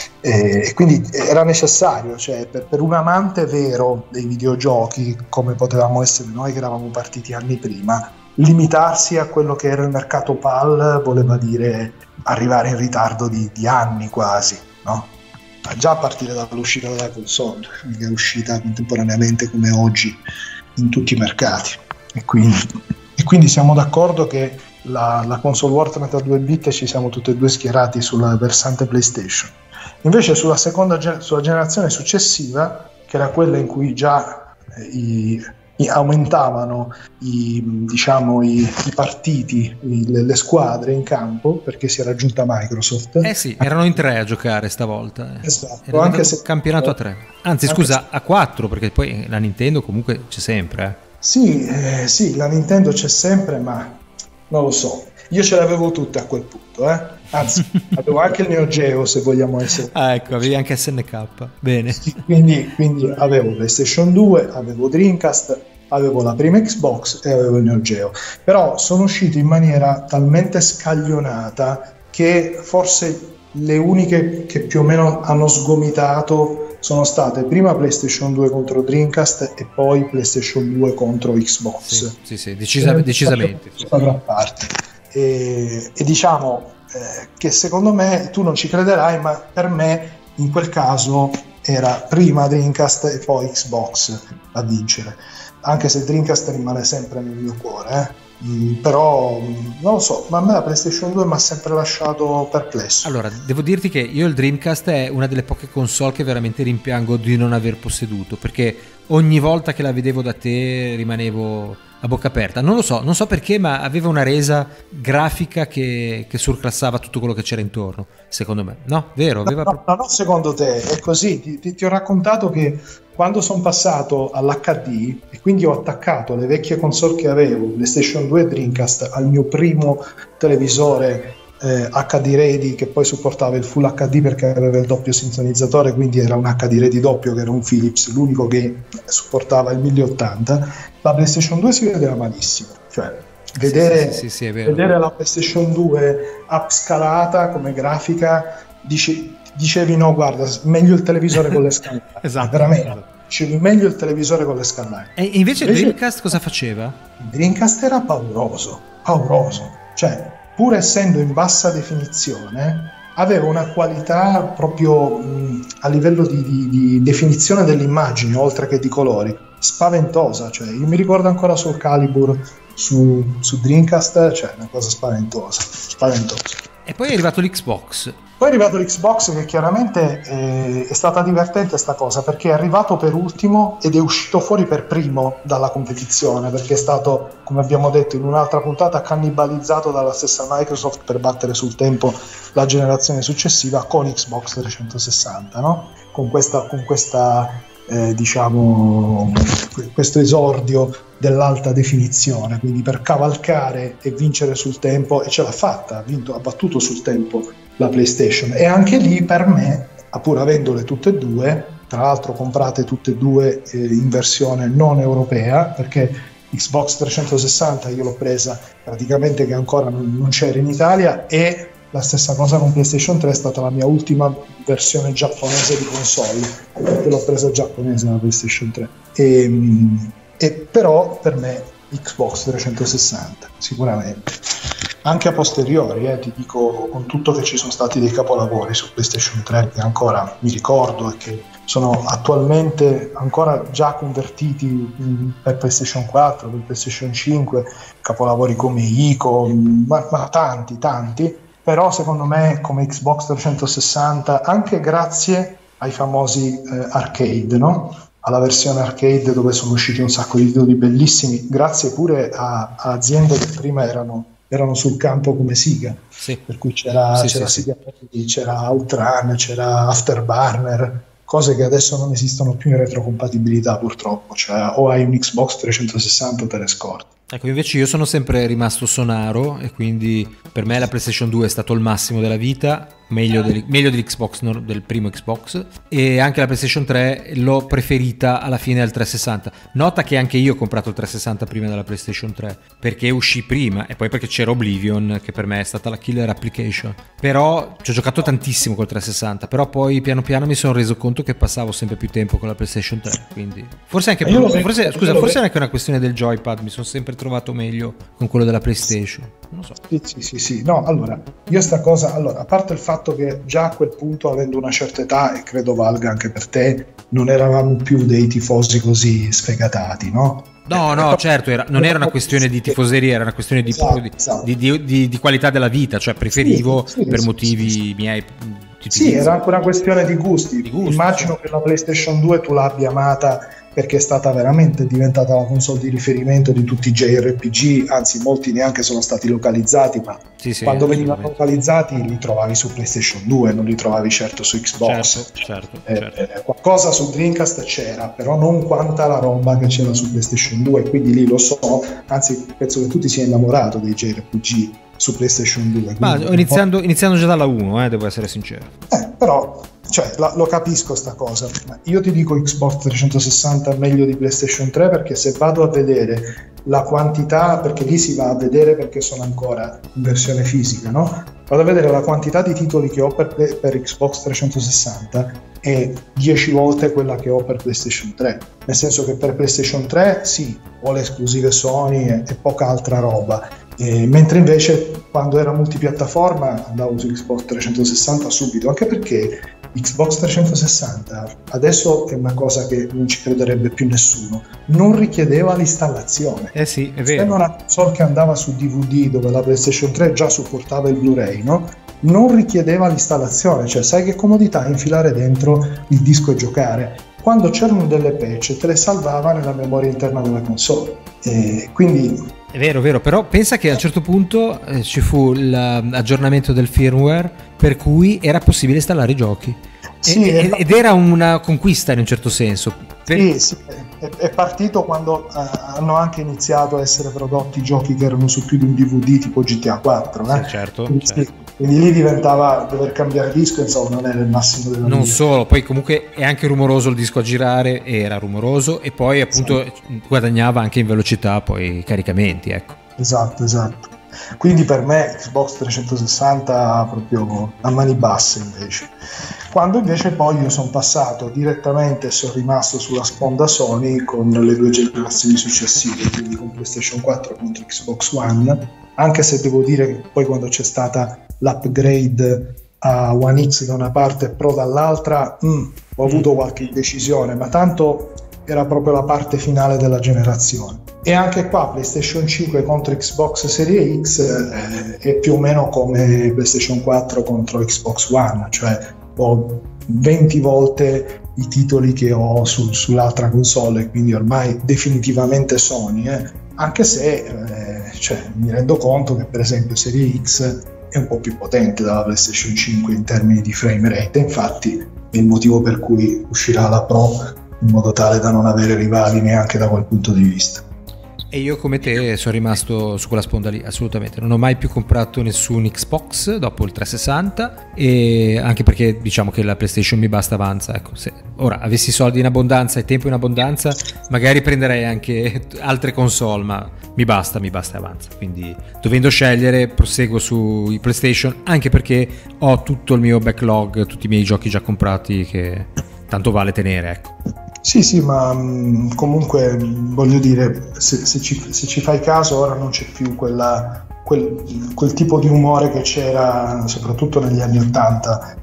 e eh, quindi era necessario, cioè per, per un amante vero dei videogiochi come potevamo essere noi che eravamo partiti anni prima, limitarsi a quello che era il mercato P A L voleva dire arrivare in ritardo di, di anni quasi, no? Già a partire dall'uscita della console, che è uscita contemporaneamente come oggi in tutti i mercati, e quindi, e quindi siamo d'accordo che la, la console war trentadue bit ci siamo tutti e due schierati sulla versante PlayStation. Invece sulla seconda sulla generazione successiva, che era quella in cui già eh, i, i aumentavano i, diciamo, i, i partiti, i, le, le squadre in campo, perché si era giunta Microsoft. Eh sì, erano in tre a giocare stavolta. Esatto, era anche se campionato a tre. Anzi, scusa, se... a quattro, perché poi la Nintendo comunque c'è sempre. Eh. Sì, eh, sì, la Nintendo c'è sempre, ma non lo so. Io ce l'avevo tutte a quel punto, eh? Anzi, avevo anche il Neo Geo, se vogliamo essere. Ah, ecco, avevi anche S N K. Bene. Quindi, quindi avevo PlayStation due, avevo Dreamcast, avevo la prima Xbox e avevo il Neo Geo. Però sono usciti in maniera talmente scaglionata che forse le uniche che più o meno hanno sgomitato sono state prima PlayStation due contro Dreamcast e poi PlayStation due contro Xbox. Sì, sì, sì decisa, decisamente. Sì. Parte. E, e diciamo eh, che secondo me, tu non ci crederai, ma per me in quel caso era prima Dreamcast e poi Xbox a vincere, anche se Dreamcast rimane sempre nel mio cuore, eh. Mm, però non lo so, ma a me la PlayStation due mi ha sempre lasciato perplesso. Allora, devo dirti che io il Dreamcast è una delle poche console che veramente rimpiango di non aver posseduto, perché ogni volta che la vedevo da te rimanevo a bocca aperta. Non lo so, non so perché, ma aveva una resa grafica che, che surclassava tutto quello che c'era intorno, secondo me. No, vero? Aveva... No, no, no, secondo te è così. Ti, ti, ti ho raccontato che quando sono passato all'H D e quindi ho attaccato le vecchie console che avevo, PlayStation due e Dreamcast, al mio primo televisore eh, H D Ready, che poi supportava il Full H D perché aveva il doppio sintonizzatore, quindi era un H D Ready doppio, che era un Philips, l'unico che supportava il mille ottanta. La PlayStation due si vedeva malissimo, cioè vedere, sì, sì, sì, vedere la PlayStation due upscalata come grafica, dice, dicevi no, guarda, meglio il televisore con le scanline. Esatto, veramente, dicevi meglio il televisore con le scanline. E invece il Dreamcast cosa faceva? Il Dreamcast era pauroso, pauroso, cioè pur essendo in bassa definizione aveva una qualità proprio mh, a livello di, di, di definizione dell'immagine oltre che di colori spaventosa, cioè io mi ricordo ancora Soul Calibur su, su Dreamcast, cioè una cosa spaventosa, spaventosa. E poi è arrivato l'Xbox. Poi è arrivato l'Xbox, che chiaramente eh, è stata divertente sta cosa, perché è arrivato per ultimo ed è uscito fuori per primo dalla competizione, perché è stato, come abbiamo detto in un'altra puntata, cannibalizzato dalla stessa Microsoft per battere sul tempo la generazione successiva con Xbox trecentosessanta, no? Con questa, con questa eh, diciamo, questo esordio dell'alta definizione, quindi per cavalcare e vincere sul tempo, e ce l'ha fatta, ha vinto, ha battuto sul tempo la PlayStation. E anche lì per me, pur avendole tutte e due, tra l'altro comprate tutte e due eh, in versione non europea, perché Xbox trecentosessanta io l'ho presa praticamente che ancora non, non c'era in Italia, e la stessa cosa con PlayStation tre, è stata la mia ultima versione giapponese di console, perché l'ho presa giapponese la PlayStation tre. E, e però per me Xbox trecentosessanta sicuramente, anche a posteriori, eh, ti dico, con tutto che ci sono stati dei capolavori su PlayStation tre che ancora mi ricordo e che sono attualmente ancora già convertiti mh, per PlayStation quattro, per PlayStation cinque, capolavori come Ico, mh, ma, ma tanti tanti. Però secondo me come Xbox trecentosessanta, anche grazie ai famosi eh, arcade, no? alla versione arcade dove sono usciti un sacco di titoli bellissimi, grazie pure a, a aziende che prima erano, erano sul campo come Sega, sì. per cui c'era, sì, c'era sì, Sega, sì. c'era Outrun, c'era Afterburner, cose che adesso non esistono più in retrocompatibilità purtroppo, cioè o hai un Xbox trecentosessanta o te le scordi. Ecco, invece io sono sempre rimasto sonaro e quindi per me la PlayStation due è stato il massimo della vita, meglio, del, meglio dell'Xbox, del primo Xbox, e anche la PlayStation tre l'ho preferita alla fine al trecentosessanta. Nota che anche io ho comprato il trecentosessanta prima della PlayStation tre, perché uscì prima e poi perché c'era Oblivion, che per me è stata la killer application. Però ci ho giocato tantissimo col trecentosessanta, però poi piano piano mi sono reso conto che passavo sempre più tempo con la PlayStation tre, quindi forse anche io forse, vedo, scusa, io forse è vedo. anche una questione del joypad, mi sono sempre trovato meglio con quello della PlayStation, non lo so. Sì, sì, sì, sì. No, allora, io sta cosa, allora, a parte il fatto che già a quel punto, avendo una certa età, e credo valga anche per te, non eravamo più dei tifosi così sfegatati, no? No, no, certo, era, non era una questione di tifoseria, era una questione di, esatto, di, esatto. di, di, di, di qualità della vita, cioè preferivo sì, sì, per sì, motivi sì, sì. miei. Sì, era anche una questione di gusti. Di gusti, Immagino sì. che la PlayStation due tu l'abbia amata perché è stata veramente diventata la console di riferimento di tutti i J R P G, anzi molti neanche sono stati localizzati, ma sì, sì, quando venivano localizzati li trovavi su PlayStation due, non li trovavi certo su Xbox. Certo, certo, eh, certo. Eh, qualcosa su Dreamcast c'era, però non quanta la roba che c'era su PlayStation due, quindi lì lo so, anzi penso che tu ti sia innamorato dei J R P G su PlayStation due. Ma iniziando, iniziando già dalla uno, eh, devo essere sincero. Eh, però cioè, la, lo capisco sta cosa. Io ti dico Xbox trecentosessanta meglio di PlayStation tre, perché se vado a vedere la quantità, perché lì si va a vedere perché sono ancora in versione fisica, no? Vado a vedere la quantità di titoli che ho per, per Xbox trecentosessanta è dieci volte quella che ho per PlayStation tre, nel senso che per PlayStation tre sì, ho le esclusive Sony e, e poca altra roba, e, mentre invece quando era multipiattaforma andavo su Xbox trecentosessanta subito, anche perché Xbox trecentosessanta, adesso è una cosa che non ci crederebbe più nessuno, non richiedeva l'installazione. Eh sì, è vero. Se non una console che andava su D V D, dove la PlayStation tre già supportava il Blu-ray, no? Non richiedeva l'installazione, cioè sai che comodità infilare dentro il disco e giocare. Quando c'erano delle patch te le salvava nella memoria interna della console, e quindi è vero, è vero, però pensa che a un certo punto eh, ci fu l'aggiornamento del firmware per cui era possibile installare i giochi. Sì, e, ed era una conquista in un certo senso. Per... Sì, sì, è, è partito quando uh, hanno anche iniziato a essere prodotti giochi che erano su più di un D V D, tipo G T A quattro. Eh? Sì, certo, quindi, certo. Sì, quindi lì diventava dover cambiare disco, insomma, non era il massimo della Non vita. solo, poi comunque è anche rumoroso il disco a girare, era rumoroso, e poi appunto sì, guadagnava anche in velocità poi i caricamenti, ecco. Esatto, esatto. Quindi per me Xbox trecentosessanta proprio a mani basse invece. Quando invece poi io sono passato direttamente e sono rimasto sulla sponda Sony con le due generazioni successive, quindi con PlayStation quattro contro Xbox One, anche se devo dire che poi quando c'è stata l'upgrade a One X da una parte e Pro dall'altra, mm, ho avuto qualche indecisione, ma tanto era proprio la parte finale della generazione. E anche qua PlayStation cinque contro Xbox Series X eh, è più o meno come PlayStation quattro contro Xbox One, cioè ho venti volte i titoli che ho su, sull'altra console, quindi ormai definitivamente Sony, eh. anche se eh, cioè, mi rendo conto che per esempio Series X è un po' più potente dalla PlayStation cinque in termini di frame rate, infatti è il motivo per cui uscirà la Pro in modo tale da non avere rivali neanche da quel punto di vista. E io come te sono rimasto su quella sponda lì, assolutamente. Non ho mai più comprato nessun Xbox dopo il trecentosessanta, e anche perché diciamo che la PlayStation mi basta, avanza. Ecco, se ora avessi soldi in abbondanza e tempo in abbondanza, magari prenderei anche altre console, ma mi basta, mi basta e avanza. Quindi dovendo scegliere proseguo sui PlayStation, anche perché ho tutto il mio backlog, tutti i miei giochi già comprati che tanto vale tenere, ecco. Sì, sì, ma mh, comunque mh, voglio dire, se, se, ci, se ci fai caso ora non c'è più quella, quel, quel tipo di umore che c'era soprattutto negli anni ottanta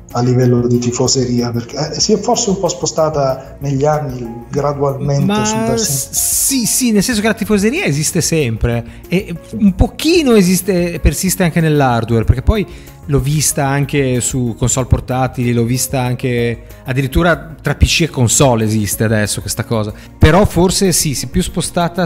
a livello di tifoseria, perché eh, si è forse un po' spostata negli anni gradualmente. Ma sul versante. sì, sì, nel senso che la tifoseria esiste sempre e un pochino esiste, persiste anche nell'hardware, perché poi l'ho vista anche su console portatili, l'ho vista anche addirittura tra P C e console esiste adesso questa cosa, però forse sì, si è più spostata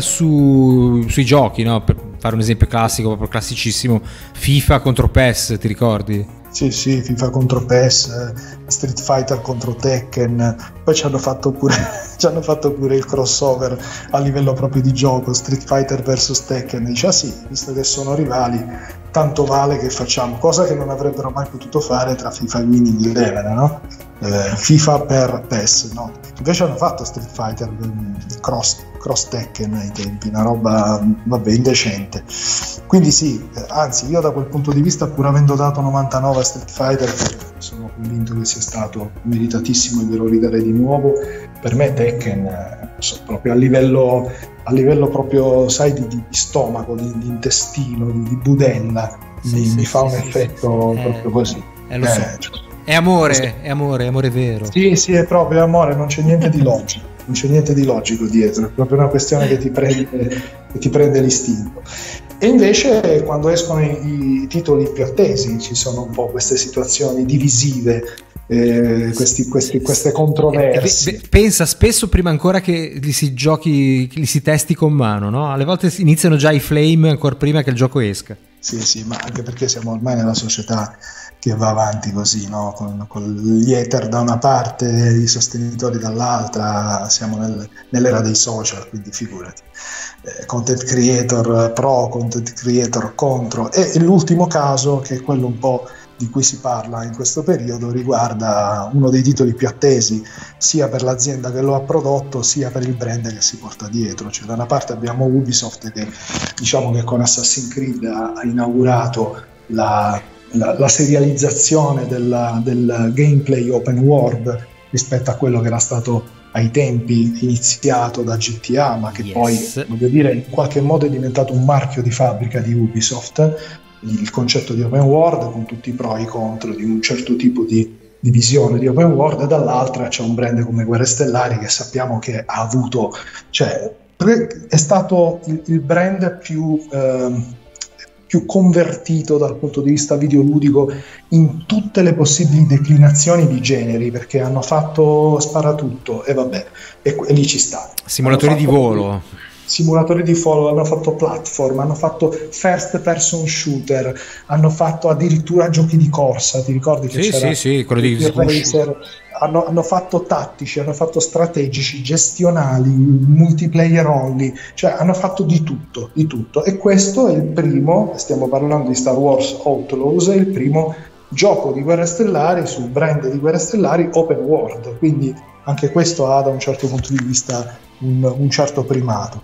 su, sui giochi, no? Per fare un esempio classico, proprio classicissimo, FIFA contro P E S, ti ricordi? Sì, sì, FIFA contro P E S, Street Fighter contro Tekken, poi ci hanno fatto pure, ci hanno fatto pure il crossover a livello proprio di gioco, Street Fighter versus Tekken. Dice, ah sì, visto che sono rivali, tanto vale che facciamo, cosa che non avrebbero mai potuto fare tra FIFA e Winning Eleven, no? Eh, FIFA per P E S, no? Invece hanno fatto Street Fighter cross, cross Tekken ai tempi, una roba, vabbè, indecente. Quindi sì, anzi io da quel punto di vista, pur avendo dato novantanove a Street Fighter, sono convinto che sia stato meritatissimo e ve lo ridarei di nuovo. Per me Tekken, so, proprio a livello, a livello proprio, sai, di, di stomaco, di, di intestino, di, di budella, sì, mi, sì, mi sì, fa sì, un sì, effetto sì. proprio Eh, così. Eh, lo so. Eh, cioè, È amore, è amore, è amore vero. Sì, sì, è proprio amore, non c'è niente di logico, non c'è niente di logico dietro, è proprio una questione che ti prende, che ti prende l'istinto. E invece quando escono i, i titoli più attesi ci sono un po' queste situazioni divisive, eh, questi, questi, queste controversie. Eh, pensa spesso prima ancora che li si giochi, li si testi con mano, no? Alle volte iniziano già i flame ancora prima che il gioco esca. Sì, sì, ma anche perché siamo ormai nella società che va avanti così, no? Con, con gli hater da una parte, i sostenitori dall'altra, siamo nel, nell'era dei social, quindi figurati. Eh, content creator pro, content creator contro, e l'ultimo caso, che è quello un po' di cui si parla in questo periodo, riguarda uno dei titoli più attesi sia per l'azienda che lo ha prodotto sia per il brand che si porta dietro. Cioè, da una parte abbiamo Ubisoft che, diciamo, che con Assassin's Creed ha, ha inaugurato la, la, la serializzazione della, del gameplay open world rispetto a quello che era stato ai tempi iniziato da G T A, ma che yes. poi, voglio dire, in qualche modo è diventato un marchio di fabbrica di Ubisoft, il concetto di open world con tutti i pro e i contro di un certo tipo di, di visione di open world, e dall'altra c'è un brand come Guerre Stellari che sappiamo che ha avuto, cioè è stato il, il brand più eh, più convertito dal punto di vista videoludico in tutte le possibili declinazioni di generi, perché hanno fatto sparatutto e vabbè, e, e lì ci sta. Simulatori di volo. Simulatori di volo, hanno fatto platform, hanno fatto first person shooter, hanno fatto addirittura giochi di corsa, ti ricordi che sì, c'era? Sì, sì, quello di Racer, hanno, hanno fatto tattici, hanno fatto strategici, gestionali, multiplayer only, cioè hanno fatto di tutto, di tutto. E questo è il primo, stiamo parlando di Star Wars Outlaws, è il primo gioco di Guerre Stellari sul brand di Guerre Stellari open world, quindi anche questo ha da un certo punto di vista un, un certo primato.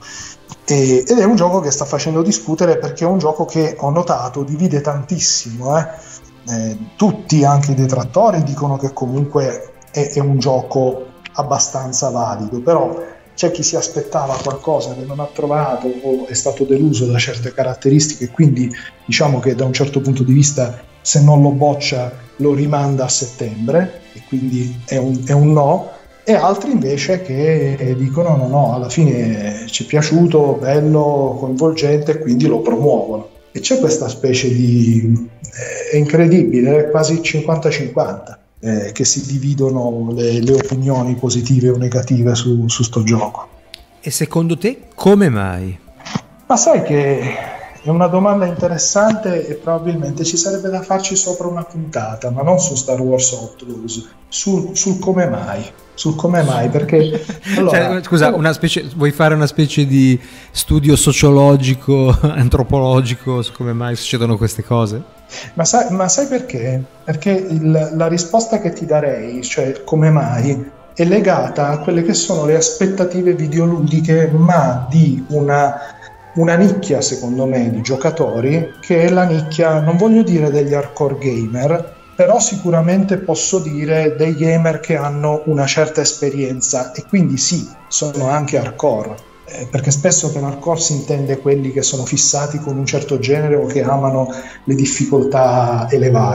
E, ed è un gioco che sta facendo discutere, perché è un gioco che, ho notato, divide tantissimo. Eh? Eh, tutti, anche i detrattori, dicono che comunque è, è un gioco abbastanza valido, però c'è chi si aspettava qualcosa che non ha trovato o è stato deluso da certe caratteristiche, quindi diciamo che da un certo punto di vista, se non lo boccia, lo rimanda a settembre, e quindi è un, è un no. E altri invece che dicono no, no, alla fine ci è piaciuto, bello, coinvolgente, quindi lo promuovono. E c'è questa specie di... è incredibile, è quasi cinquanta cinquanta, eh, che si dividono le, le opinioni positive o negative su, su sto gioco. E secondo te come mai? Ma sai che è una domanda interessante e probabilmente ci sarebbe da farci sopra una puntata, ma non su Star Wars Outlaws, sul, sul come mai. Sul come mai, perché allora, cioè, scusa, una specie, vuoi fare una specie di studio sociologico, antropologico su come mai succedono queste cose? Ma sai, ma sai perché? Perché il, la risposta che ti darei, cioè come mai, è legata a quelle che sono le aspettative videoludiche, ma di una, una nicchia, secondo me, di giocatori, che è la nicchia, non voglio dire degli hardcore gamer, però sicuramente posso dire dei gamer che hanno una certa esperienza, e quindi sì, sono anche hardcore, eh, perché spesso per hardcore si intende quelli che sono fissati con un certo genere o che amano le difficoltà elevate.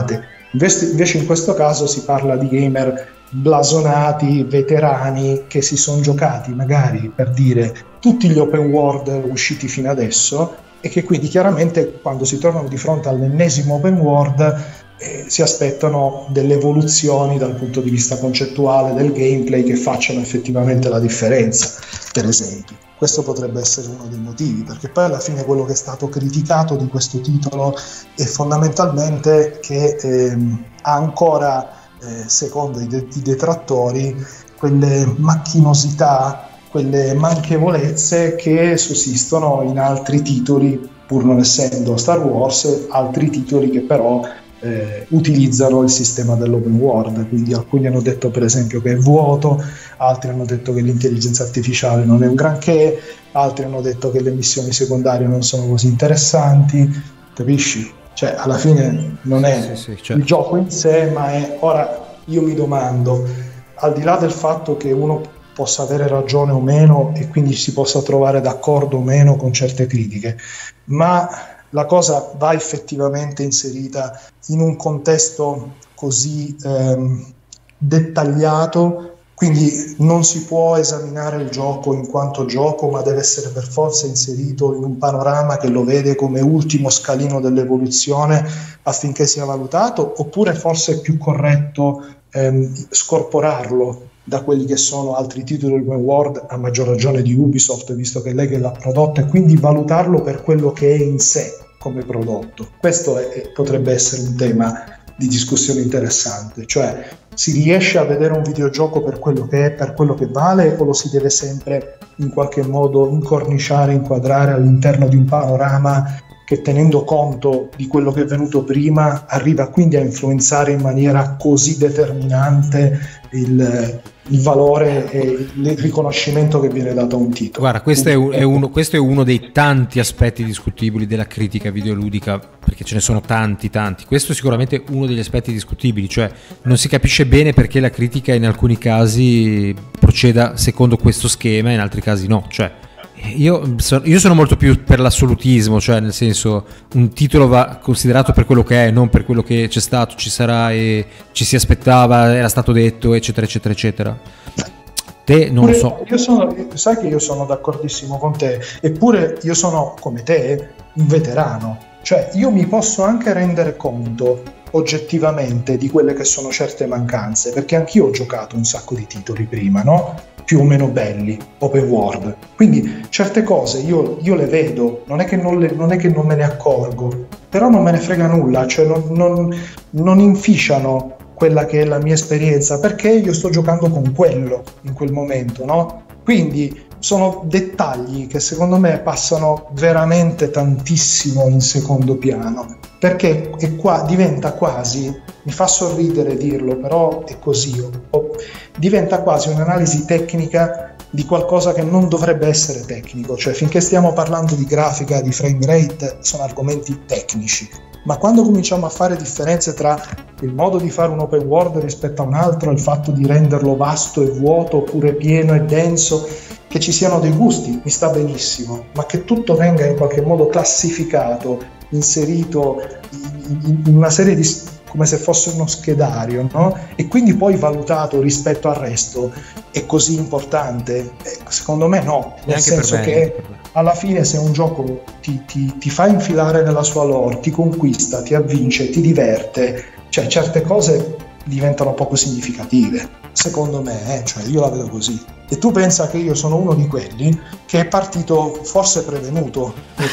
Invece, invece in questo caso si parla di gamer blasonati, veterani, che si sono giocati magari, per dire, tutti gli open world usciti fino adesso, e che quindi chiaramente quando si trovano di fronte all'ennesimo open world eh, si aspettano delle evoluzioni dal punto di vista concettuale del gameplay che facciano effettivamente la differenza, per esempio. Questo potrebbe essere uno dei motivi, perché poi alla fine quello che è stato criticato di questo titolo è fondamentalmente che ehm, ha ancora, eh, secondo i, de- i detrattori, quelle macchinosità, quelle manchevolezze che sussistono in altri titoli, pur non essendo Star Wars, altri titoli che però eh, utilizzano il sistema dell'open world. Quindi alcuni hanno detto per esempio che è vuoto, altri hanno detto che l'intelligenza artificiale non è un granché, altri hanno detto che le missioni secondarie non sono così interessanti, capisci? Cioè alla fine non è sì, sì, sì, certo. il gioco in sé, ma è... Ora io mi domando, al di là del fatto che uno possa avere ragione o meno e quindi si possa trovare d'accordo o meno con certe critiche, ma la cosa va effettivamente inserita in un contesto così ehm, dettagliato, quindi non si può esaminare il gioco in quanto gioco, ma deve essere per forza inserito in un panorama che lo vede come ultimo scalino dell'evoluzione affinché sia valutato, oppure forse è più corretto ehm, scorporarlo da quelli che sono altri titoli open world, a maggior ragione di Ubisoft, visto che è lei che l'ha prodotto, e quindi valutarlo per quello che è in sé come prodotto. Questo è, potrebbe essere un tema di discussione interessante, cioè si riesce a vedere un videogioco per quello che è, per quello che vale, o lo si deve sempre in qualche modo incorniciare, inquadrare all'interno di un panorama che, tenendo conto di quello che è venuto prima, arriva quindi a influenzare in maniera così determinante il, il valore e il riconoscimento che viene dato a un titolo. Guarda, questo è, un, è uno, questo è uno dei tanti aspetti discutibili della critica videoludica, perché ce ne sono tanti tanti. Questo è sicuramente uno degli aspetti discutibili, cioè non si capisce bene perché la critica in alcuni casi proceda secondo questo schema e in altri casi no. Cioè Io, so, io sono molto più per l'assolutismo, cioè nel senso un titolo va considerato per quello che è, non per quello che c'è stato, ci sarà e ci si aspettava, era stato detto, eccetera eccetera eccetera. Te non Pure, lo so. Io sono, sai che io sono d'accordissimo con te, eppure io sono come te un veterano, cioè io mi posso anche rendere conto oggettivamente di quelle che sono certe mancanze, perché anch'io ho giocato un sacco di titoli prima, no? Più o meno belli, open world, quindi certe cose io, io le vedo, non è che non, le, non è che non me ne accorgo, però non me ne frega nulla, cioè non, non, non inficiano quella che è la mia esperienza, perché io sto giocando con quello in quel momento, no? Quindi sono dettagli che secondo me passano veramente tantissimo in secondo piano, perché è qua, diventa quasi, mi fa sorridere dirlo, però è così, o, diventa quasi un'analisi tecnica di qualcosa che non dovrebbe essere tecnico, cioè finché stiamo parlando di grafica, di frame rate, sono argomenti tecnici, ma quando cominciamo a fare differenze tra il modo di fare un open world rispetto a un altro, il fatto di renderlo vasto e vuoto oppure pieno e denso, che ci siano dei gusti, mi sta benissimo, ma che tutto venga in qualche modo classificato, inserito in, in una serie di, come se fosse uno schedario, no? E quindi poi valutato rispetto al resto, è così importante? Eh, secondo me no, nel senso che alla fine se un gioco ti, ti, ti fa infilare nella sua lore, ti conquista, ti avvince, ti diverte, cioè certe cose diventano poco significative, secondo me, eh? Cioè io la vedo così. E tu pensa che io sono uno di quelli che è partito forse prevenuto.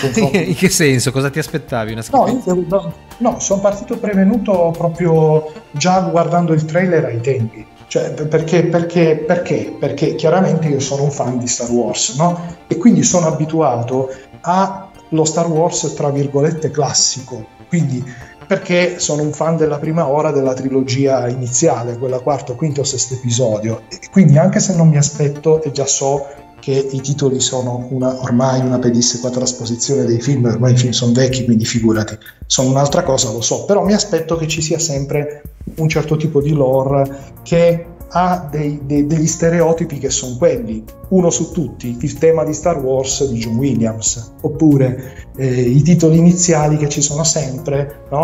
In che senso? Cosa ti aspettavi? Una no, no, no, sono partito prevenuto proprio già guardando il trailer ai tempi. Cioè, perché, perché, perché? Perché chiaramente io sono un fan di Star Wars, no? E quindi sono abituato allo Star Wars, tra virgolette, classico. Quindi perché sono un fan della prima ora della trilogia iniziale, quella quarto, quinto, sesto episodio, e quindi anche se non mi aspetto e già so che i titoli sono una, ormai una pedissequa trasposizione dei film, ormai i film sono vecchi, quindi figurati, sono un'altra cosa, lo so, però mi aspetto che ci sia sempre un certo tipo di lore che ha dei, dei, degli stereotipi che sono quelli, uno su tutti, il tema di Star Wars di John Williams, oppure eh, i titoli iniziali che ci sono sempre, no?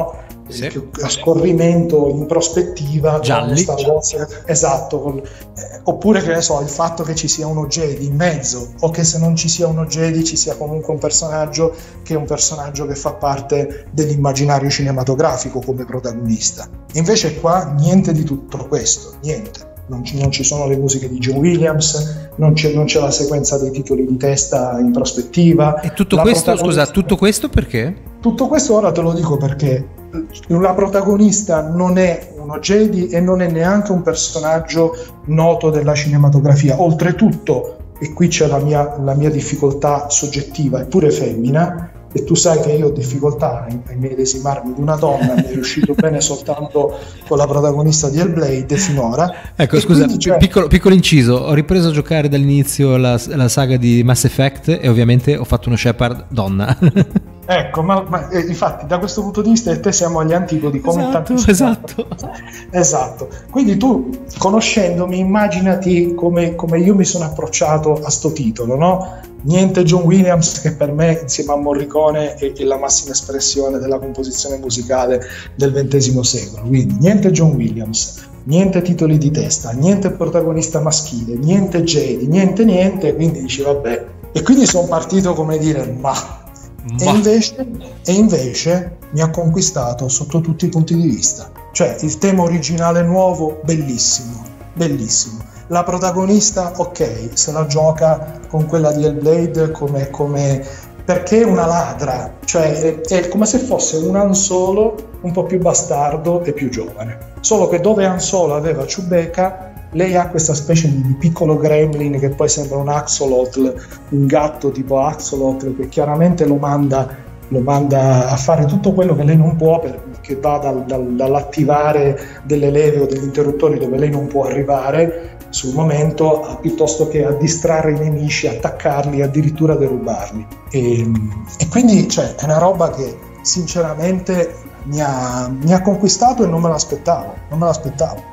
sì. più a scorrimento in prospettiva, gialli, Star Wars, esatto, con, eh, oppure che ne so, il fatto che ci sia uno Jedi in mezzo, o che se non ci sia uno Jedi ci sia comunque un personaggio che è un personaggio che fa parte dell'immaginario cinematografico come protagonista. Invece qua niente di tutto questo, niente. Non ci, non ci sono le musiche di John Williams, non c'è, non c'è la sequenza dei titoli di testa in prospettiva. E tutto la questo, protagonista... scusa, tutto questo perché? Tutto questo ora te lo dico perché la protagonista non è uno Jedi e non è neanche un personaggio noto della cinematografia. Oltretutto, e qui c'è la mia, la mia difficoltà soggettiva, è pure femmina, e tu sai che io ho difficoltà a immedesimarmi di una donna, mi è riuscito bene soltanto con la protagonista di Hellblade finora. Ecco, e scusa, cioè... piccolo, piccolo inciso, ho ripreso a giocare dall'inizio la, la saga di Mass Effect e ovviamente ho fatto uno Shepard donna. Ecco, ma, ma eh, infatti da questo punto di vista te siamo agli antipodi come esatto, tanti esatto. esatto. Quindi tu, conoscendomi, immaginati come, come io mi sono approcciato a sto titolo, no? Niente John Williams, che per me insieme a Morricone è, è la massima espressione della composizione musicale del ventesimo secolo. Quindi niente John Williams, niente titoli di testa, niente protagonista maschile, niente Jedi, niente niente, quindi dici vabbè. E quindi sono partito come dire ma... E invece, e invece mi ha conquistato sotto tutti i punti di vista. Cioè il tema originale nuovo, bellissimo, bellissimo. La protagonista, ok, se la gioca con quella di Hellblade come, come perché è una ladra, cioè è, è come se fosse un Han Solo un po' più bastardo e più giovane. Solo che dove Han Solo aveva Chewbacca, lei ha questa specie di piccolo gremlin che poi sembra un axolotl, un gatto tipo axolotl che chiaramente lo manda, lo manda a fare tutto quello che lei non può, perché va dal, dal, dall'attivare delle leve o degli interruttori dove lei non può arrivare sul momento, a, piuttosto che a distrarre i nemici, attaccarli, addirittura derubarli. E, e quindi cioè, è una roba che sinceramente mi ha, mi ha conquistato e non me l'aspettavo, non me l'aspettavo.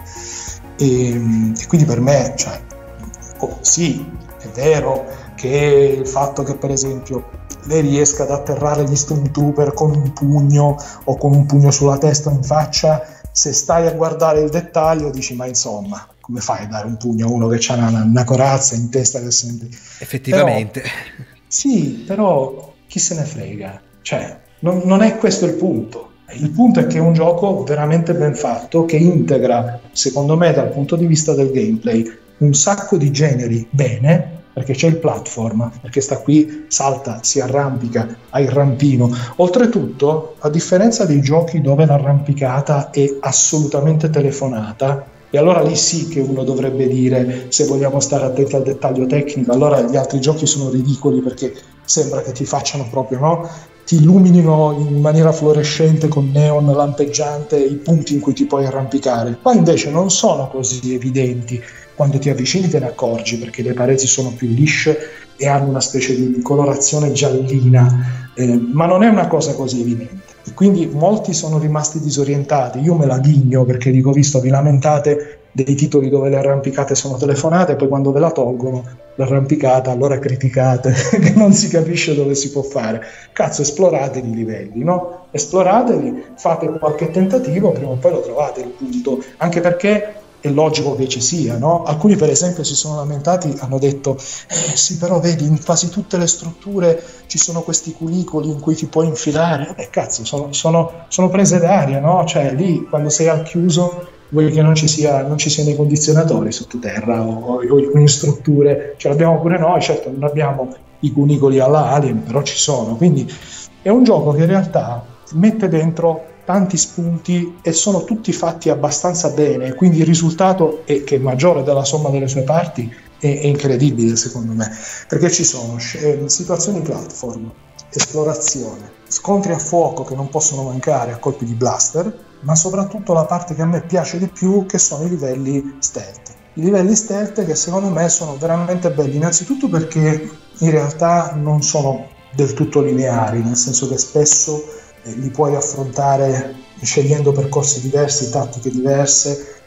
E, e quindi per me, cioè, oh, sì, è vero che il fatto che per esempio lei riesca ad atterrare gli Stormtrooper con un pugno o con un pugno sulla testa o in faccia, se stai a guardare il dettaglio dici ma insomma come fai a dare un pugno a uno che ha una, una corazza in testa che sembra... Effettivamente. Però, sì, però chi se ne frega, cioè non, non è questo il punto. Il punto è che è un gioco veramente ben fatto, che integra, secondo me dal punto di vista del gameplay, un sacco di generi bene, perché c'è il platform, perché sta qui, salta, si arrampica, ha il rampino. Oltretutto, a differenza dei giochi dove l'arrampicata è assolutamente telefonata, e allora lì sì che uno dovrebbe dire, se vogliamo stare attenti al dettaglio tecnico, allora gli altri giochi sono ridicoli perché sembra che ti facciano proprio, no? Ti illuminino in maniera fluorescente con neon lampeggiante i punti in cui ti puoi arrampicare. Qua invece non sono così evidenti, quando ti avvicini te ne accorgi perché le pareti sono più lisce e hanno una specie di colorazione giallina, eh, ma non è una cosa così evidente. E quindi molti sono rimasti disorientati, io me la ghigno perché dico, visto, vi lamentate dei titoli dove le arrampicate sono telefonate, poi quando ve la tolgono l'arrampicata allora criticate che non si capisce dove si può fare. Cazzo, esploratevi i livelli, no? Esploratevi, fate qualche tentativo, prima o poi lo trovate il punto, anche perché è logico che ci sia, no? Alcuni per esempio si sono lamentati, hanno detto eh sì, però vedi, in quasi tutte le strutture ci sono questi cunicoli in cui ti puoi infilare. Vabbè, cazzo, sono, sono, sono prese d'aria, no? Cioè lì quando sei al chiuso vuoi che non ci sia, non ci siano i condizionatori sottoterra o, o in strutture, ce l'abbiamo pure noi, certo non abbiamo i cunicoli alla Alien, però ci sono, quindi è un gioco che in realtà mette dentro tanti spunti e sono tutti fatti abbastanza bene, quindi il risultato è che è maggiore della somma delle sue parti, è, è incredibile secondo me, perché ci sono eh, situazioni platform, esplorazione, scontri a fuoco che non possono mancare a colpi di blaster, ma soprattutto la parte che a me piace di più, che sono i livelli stealth. I livelli stealth che secondo me sono veramente belli, innanzitutto perché in realtà non sono del tutto lineari, nel senso che spesso eh, li puoi affrontare scegliendo percorsi diversi, tattiche diverse,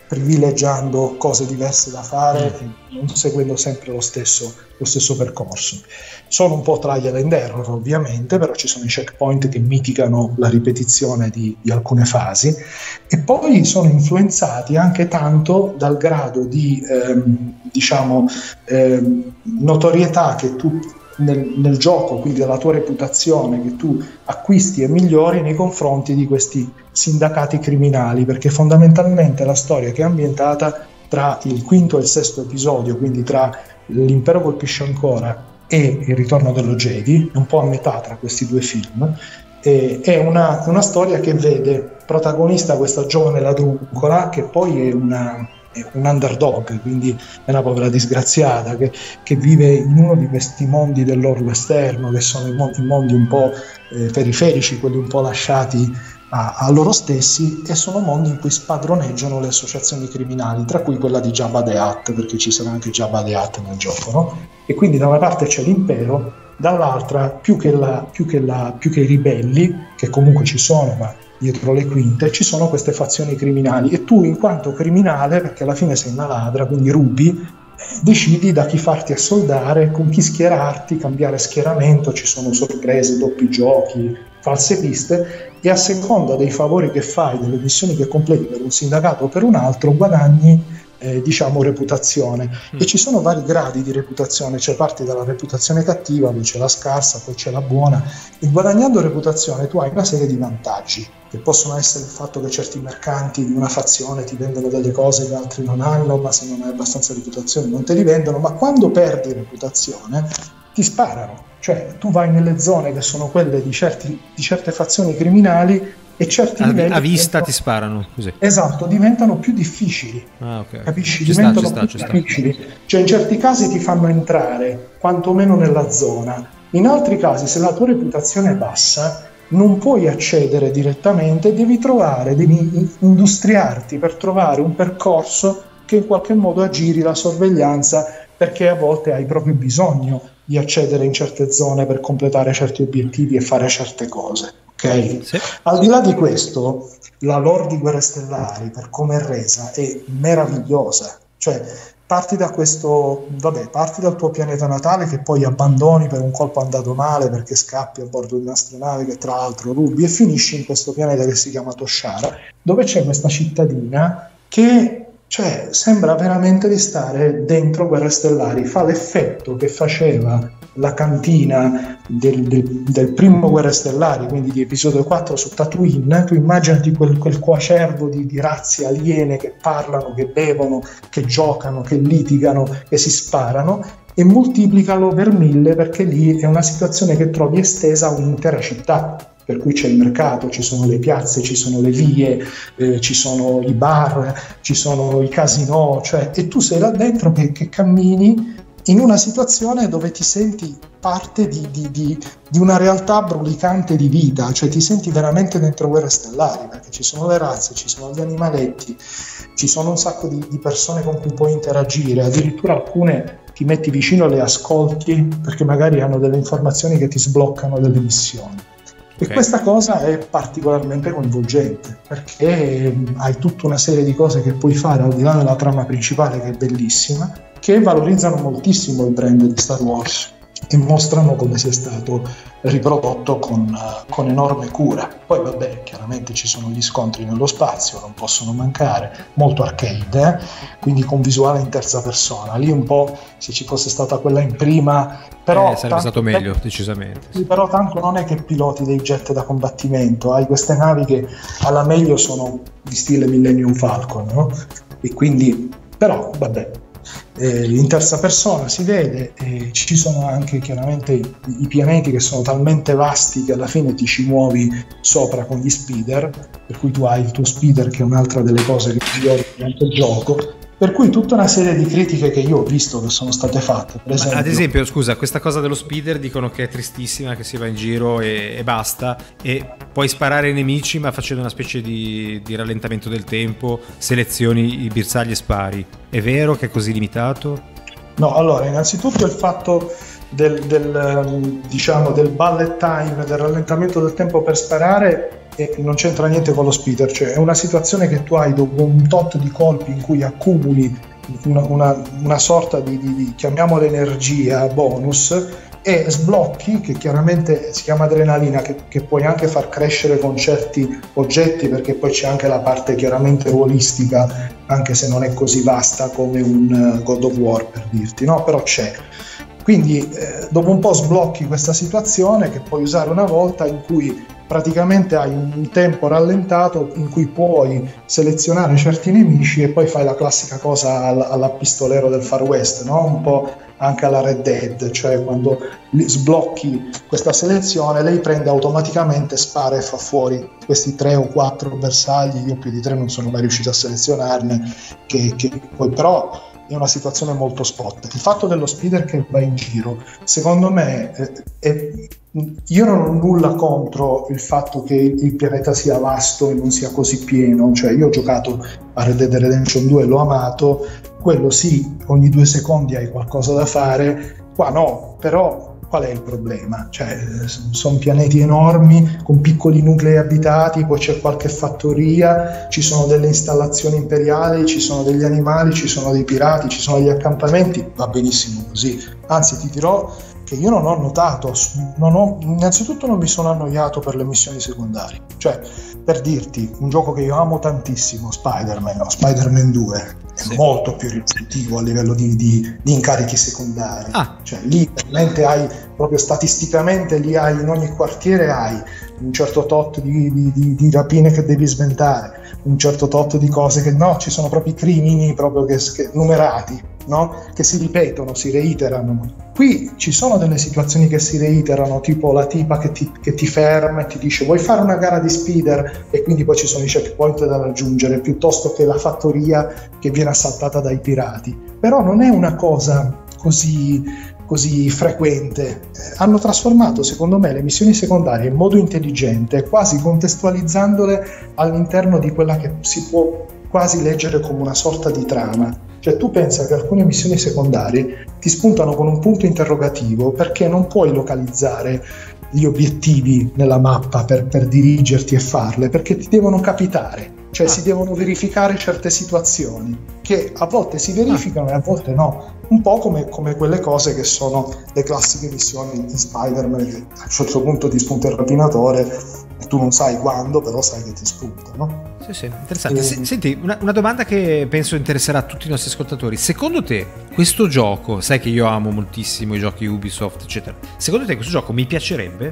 privilegiando cose diverse da fare, non seguendo sempre lo stesso, lo stesso percorso. Sono un po' trial and error ovviamente, però ci sono i checkpoint che mitigano la ripetizione di, di alcune fasi, e poi sono influenzati anche tanto dal grado di ehm, diciamo ehm, notorietà che tu Nel, nel gioco, quindi della tua reputazione che tu acquisti e migliori nei confronti di questi sindacati criminali, perché fondamentalmente la storia che è ambientata tra il quinto e il sesto episodio, quindi tra L'impero colpisce ancora e Il ritorno dello Jedi, un po' a metà tra questi due film, e, è una, una storia che vede protagonista questa giovane ladruncola che poi è una un underdog, quindi è una povera disgraziata che, che vive in uno di questi mondi dell'orlo esterno, che sono i mondi, i mondi un po' eh, periferici, quelli un po' lasciati a, a loro stessi, e sono mondi in cui spadroneggiano le associazioni criminali, tra cui quella di Jabba the Hutt, perché ci sarà anche Jabba the Hutt nel gioco, no? E quindi da una parte c'è l'impero, dall'altra più che, la, più, che la, più che i ribelli, che comunque ci sono, ma dietro le quinte ci sono queste fazioni criminali, e tu in quanto criminale, perché alla fine sei una ladra, quindi rubi, decidi da chi farti assoldare, con chi schierarti, cambiare schieramento, ci sono sorprese, doppi giochi, false piste, e a seconda dei favori che fai, delle missioni che completi per un sindacato o per un altro, guadagni Eh, diciamo reputazione, mm. e ci sono vari gradi di reputazione, cioè parti dalla reputazione cattiva, poi c'è la scarsa, poi c'è la buona, e guadagnando reputazione tu hai una serie di vantaggi che possono essere il fatto che certi mercanti di una fazione ti vendono delle cose che altri non hanno, ma se non hai abbastanza reputazione non te li vendono, ma quando perdi reputazione ti sparano, cioè tu vai nelle zone che sono quelle di, certi, di certe fazioni criminali, e certi a, livelli a vista diventano, ti sparano così. Esatto, diventano più difficili. Ah, okay. Capisci? Ci diventano sta, più ci sta, difficili. ci sta. Cioè in certi casi ti fanno entrare quantomeno nella zona, in altri casi se la tua reputazione è bassa non puoi accedere direttamente, devi trovare, devi industriarti per trovare un percorso che in qualche modo aggiri la sorveglianza, perché a volte hai proprio bisogno di accedere in certe zone per completare certi obiettivi e fare certe cose. Okay. Sì. Al di là di questo, la lore di Guerre Stellari, per come è resa, è meravigliosa. Cioè, parti da questo, vabbè, parti dal tuo pianeta natale, che poi abbandoni per un colpo andato male perché scappi a bordo di un'astronave che tra l'altro rubi, e finisci in questo pianeta che si chiama Toshara, dove c'è questa cittadina che, cioè, sembra veramente di stare dentro Guerre Stellari. Fa l'effetto che faceva la cantina del, del, del primo Guerre Stellari, quindi di episodio quattro su Tatooine. Tu immaginati quel, quel coacervo di, di razze aliene che parlano, che bevono, che giocano, che litigano, che si sparano, e moltiplicalo per mille, perché lì è una situazione che trovi estesa a un'intera città, per cui c'è il mercato, ci sono le piazze, ci sono le vie, eh, ci sono i bar, ci sono i casinò, cioè, e tu sei là dentro che, che cammini in una situazione dove ti senti parte di, di, di, di una realtà brulicante di vita, cioè ti senti veramente dentro Guerre Stellari, perché ci sono le razze, ci sono gli animaletti, ci sono un sacco di, di persone con cui puoi interagire, addirittura alcune ti metti vicino e le ascolti, perché magari hanno delle informazioni che ti sbloccano delle missioni. E okay. Questa cosa è particolarmente coinvolgente, perché hai tutta una serie di cose che puoi fare al di là della trama principale, che è bellissima, che valorizzano moltissimo il brand di Star Wars e mostrano come sia stato riprodotto con, uh, con enorme cura. Poi vabbè, chiaramente ci sono gli scontri nello spazio, non possono mancare, molto arcade, eh? Quindi con visuale in terza persona. Lì un po', se ci fosse stata quella in prima, però eh, sarebbe stato meglio, te... decisamente. Sì, però tanto non è che piloti dei jet da combattimento, hai queste navi che alla meglio sono di stile Millennium Falcon, no? E quindi, però vabbè, Eh, in terza persona si vede, eh, ci sono anche chiaramente i, i pianeti che sono talmente vasti che alla fine ti ci muovi sopra con gli speeder, per cui tu hai il tuo speeder, che è un'altra delle cose che migliori durante il gioco, per cui tutta una serie di critiche che io ho visto che sono state fatte, per esempio. Ad esempio, scusa, questa cosa dello speeder dicono che è tristissima, che si va in giro e, e basta, e puoi sparare ai nemici ma facendo una specie di, di rallentamento del tempo, selezioni i bersagli e spari. È vero che è così limitato? No, allora, innanzitutto il fatto del, del, diciamo, del bullet time, del rallentamento del tempo per sparare, e non c'entra niente con lo speeder, cioè è una situazione che tu hai dopo un tot di colpi in cui accumuli una, una, una sorta di, di, di chiamiamola energia bonus, e sblocchi, che chiaramente si chiama adrenalina, che, che puoi anche far crescere con certi oggetti, perché poi c'è anche la parte chiaramente ruolistica, anche se non è così vasta come un God of War, per dirti, no? Però c'è. Quindi eh, dopo un po' sblocchi questa situazione che puoi usare una volta, in cui praticamente hai un tempo rallentato in cui puoi selezionare certi nemici e poi fai la classica cosa alla, alla pistolero del Far West, no? Un po' anche alla Red Dead, cioè quando sblocchi questa selezione lei prende automaticamente, spara e fa fuori questi tre o quattro bersagli. Io più di tre non sono mai riuscito a selezionarne, che, che poi però è una situazione molto spot. Il fatto dello speeder che va in giro, secondo me, è, è, io non ho nulla contro il fatto che il pianeta sia vasto e non sia così pieno, cioè io ho giocato a Red Dead Redemption due, l'ho amato, quello sì, ogni due secondi hai qualcosa da fare, qua no, però qual è il problema? Cioè, sono pianeti enormi con piccoli nuclei abitati, poi c'è qualche fattoria, ci sono delle installazioni imperiali, ci sono degli animali, ci sono dei pirati, ci sono degli accampamenti, va benissimo così. Anzi, ti dirò che io non ho notato, non ho, innanzitutto non mi sono annoiato per le missioni secondarie. Cioè, per dirti, un gioco che io amo tantissimo, Spider-Man o Spider-Man due, è sì. molto più riduttivo a livello di, di, di incarichi secondari. Ah. Cioè, lì veramente hai, proprio statisticamente, lì hai, in ogni quartiere hai un certo tot di, di, di, di rapine che devi sventare, un certo tot di cose che no, ci sono proprio i crimini proprio che, che numerati, no? Che si ripetono, si reiterano. Qui ci sono delle situazioni che si reiterano, tipo la tipa che ti, che ti ferma e ti dice vuoi fare una gara di speeder, e quindi poi ci sono i checkpoint da raggiungere, piuttosto che la fattoria che viene assaltata dai pirati. Però non è una cosa così, così frequente. Eh, hanno trasformato, secondo me, le missioni secondarie in modo intelligente, quasi contestualizzandole all'interno di quella che si può quasi leggere come una sorta di trama. Cioè, tu pensa che alcune missioni secondarie ti spuntano con un punto interrogativo, perché non puoi localizzare gli obiettivi nella mappa per, per dirigerti e farle, perché ti devono capitare. Cioè, ah. si devono verificare certe situazioni che a volte si verificano ah. e a volte no. Un po' come, come quelle cose che sono le classiche missioni in Spider-Man, che a un certo punto ti spunta il rapinatore e tu non sai quando, però sai che ti spunta, no? Sì, sì, interessante. E... Senti, una, una domanda che penso interesserà a tutti i nostri ascoltatori. Secondo te questo gioco, sai che io amo moltissimo i giochi Ubisoft, eccetera, secondo te questo gioco mi piacerebbe?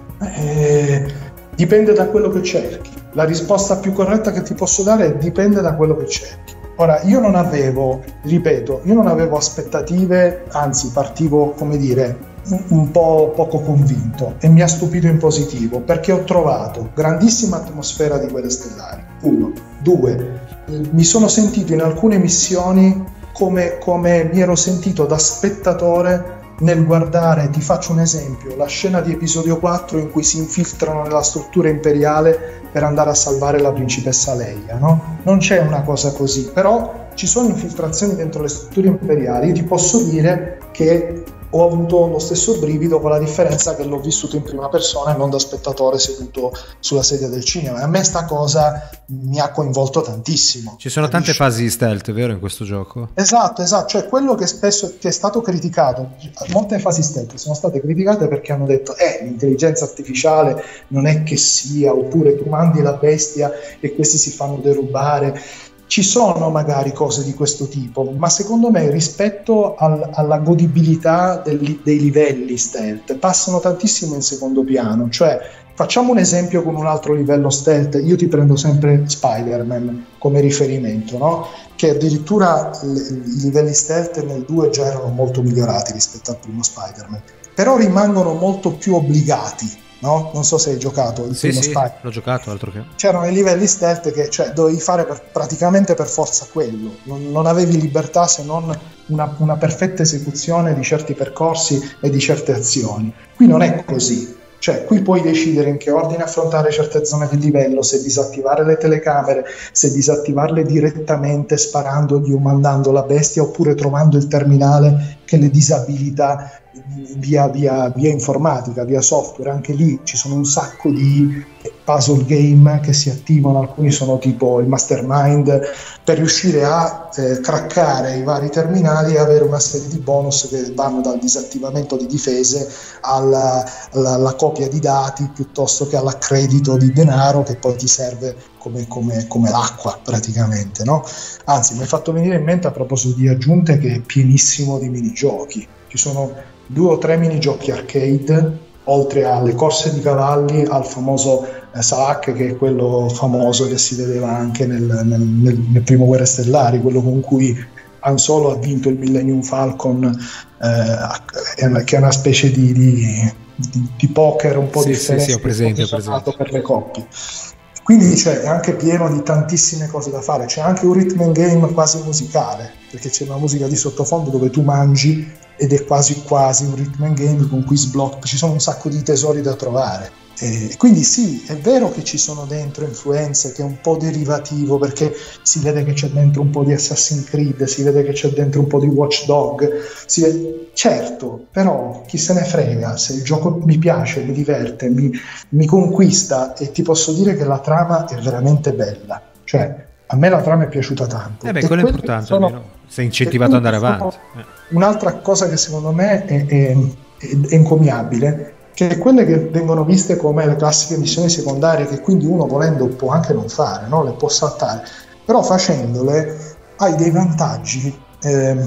Eh, dipende da quello che cerchi. La risposta più corretta che ti posso dare è dipende da quello che cerchi. Ora, io non avevo, ripeto, io non avevo aspettative, anzi partivo, come dire, un, un po' poco convinto, e mi ha stupito in positivo, perché ho trovato grandissima atmosfera di Guerre Stellari, uno. Due, mi sono sentito in alcune missioni come, come mi ero sentito da spettatore nel guardare, ti faccio un esempio, la scena di episodio quattro in cui si infiltrano nella struttura imperiale per andare a salvare la principessa Leia, no? Non c'è una cosa così, però ci sono infiltrazioni dentro le strutture imperiali. Io ti posso dire che ho avuto lo stesso brivido, con la differenza che l'ho vissuto in prima persona e non da spettatore seduto sulla sedia del cinema, e a me sta cosa mi ha coinvolto tantissimo. Ci sono capisci? Tante fasi stealth, vero, in questo gioco? Esatto, esatto, cioè quello che spesso che è stato criticato, molte fasi stealth sono state criticate perché hanno detto eh, l'intelligenza artificiale non è che sia, oppure tu mandi la bestia e questi si fanno derubare. Ci sono magari cose di questo tipo, ma secondo me rispetto al, alla godibilità del, dei livelli stealth passano tantissimo in secondo piano. Cioè, facciamo un esempio con un altro livello stealth. Io ti prendo sempre Spider-Man come riferimento, no? Che addirittura le, i livelli stealth nel due già erano molto migliorati rispetto al primo Spider-Man, però rimangono molto più obbligati. No? Non so se hai giocato il sì, primo sì, Spider-Man. L'ho giocato, altro che. C'erano i livelli stealth che cioè, dovevi fare per, praticamente per forza quello, non, non avevi libertà se non una, una perfetta esecuzione di certi percorsi e di certe azioni. Qui non è così. Cioè, qui puoi decidere in che ordine affrontare certe zone di livello, se disattivare le telecamere, se disattivarle direttamente sparandogli o mandando la bestia, oppure trovando il terminale che le disabilita via, via, via informatica, via software. Anche lì ci sono un sacco di puzzle game che si attivano, alcuni sono tipo il mastermind, per riuscire a eh, craccare i vari terminali e avere una serie di bonus che vanno dal disattivamento di difese alla, alla, alla copia di dati, piuttosto che all'accredito di denaro che poi ti serve come, come, come l'acqua praticamente, no? Anzi, mi hai fatto venire in mente, a proposito di aggiunte, che è pienissimo di minigiochi. Ci sono due o tre minigiochi arcade, oltre alle corse di cavalli, al famoso eh, Salak, che è quello famoso che si vedeva anche nel, nel, nel, nel primo Guerre Stellari, quello con cui Han Solo ha vinto il Millennium Falcon, eh, che è una specie di, di, di, di poker un po' sì, differente, sì, sì, ho presente, ho presente. per le coppie. Quindi c'è anche pieno di tantissime cose da fare. C'è anche un rhythm and game quasi musicale, perché c'è una musica di sottofondo dove tu mangi ed è quasi quasi un rhythm and game con cui sblocchi. Ci sono un sacco di tesori da trovare. E quindi sì, è vero che ci sono dentro influenze, che è un po' derivativo, perché si vede che c'è dentro un po' di Assassin's Creed, si vede che c'è dentro un po' di Watch Dog, si vede... certo, però chi se ne frega, se il gioco mi piace, mi diverte, mi, mi conquista, e ti posso dire che la trama è veramente bella, cioè a me la trama è piaciuta tanto. Eh beh, quello è importante, sono, almeno sei incentivato ad andare avanti. Eh. Un'altra cosa che secondo me è, è, è, è encomiabile, che quelle che vengono viste come le classiche missioni secondarie, che quindi uno volendo può anche non fare, no? Le può saltare, però facendole hai dei vantaggi eh,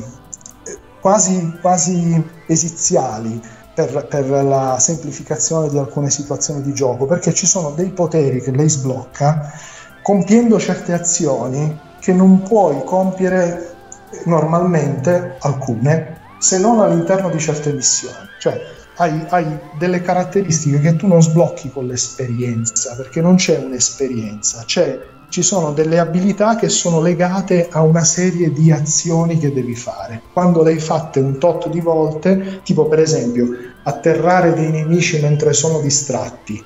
quasi, quasi esiziali per, per la semplificazione di alcune situazioni di gioco, perché ci sono dei poteri che lei sblocca compiendo certe azioni che non puoi compiere normalmente, alcune, se non all'interno di certe missioni. Cioè Hai, hai delle caratteristiche che tu non sblocchi con l'esperienza, perché non c'è un'esperienza, c'è, ci sono delle abilità che sono legate a una serie di azioni che devi fare. Quando le hai fatte un tot di volte, tipo per esempio atterrare dei nemici mentre sono distratti,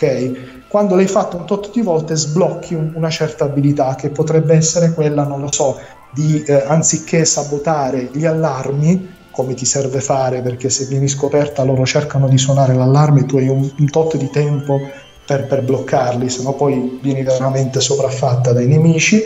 ok? Quando l'hai fatto un tot di volte sblocchi un, una certa abilità, che potrebbe essere quella, non lo so, di eh, anziché sabotare gli allarmi, come ti serve fare, perché se vieni scoperta loro cercano di suonare l'allarme, tu hai un, un tot di tempo per, per bloccarli, sennò poi vieni veramente sopraffatta dai nemici,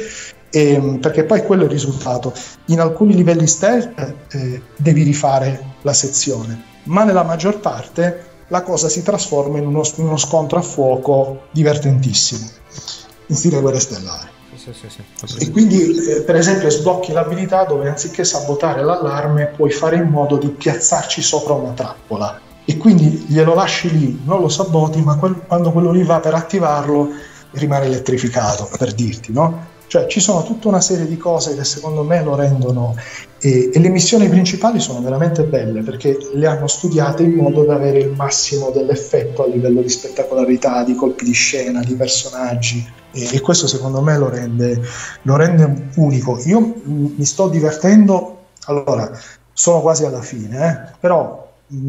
e, perché poi quello è il risultato. In alcuni livelli stealth eh, devi rifare la sezione, ma nella maggior parte la cosa si trasforma in uno, in uno scontro a fuoco divertentissimo, in stile Guerre Stellari. Sì, sì, sì. E quindi eh, per esempio sblocchi l'abilità dove anziché sabotare l'allarme puoi fare in modo di piazzarci sopra una trappola, e quindi glielo lasci lì, non lo saboti, ma quel, quando quello lì va per attivarlo rimane elettrificato, per dirti, no? Cioè ci sono tutta una serie di cose che secondo me lo rendono, e, e le missioni principali sono veramente belle, perché le hanno studiate in modo da avere il massimo dell'effetto a livello di spettacolarità, di colpi di scena, di personaggi, e, e questo secondo me lo rende, lo rende unico. Io m- mi sto divertendo, allora sono quasi alla fine, eh, però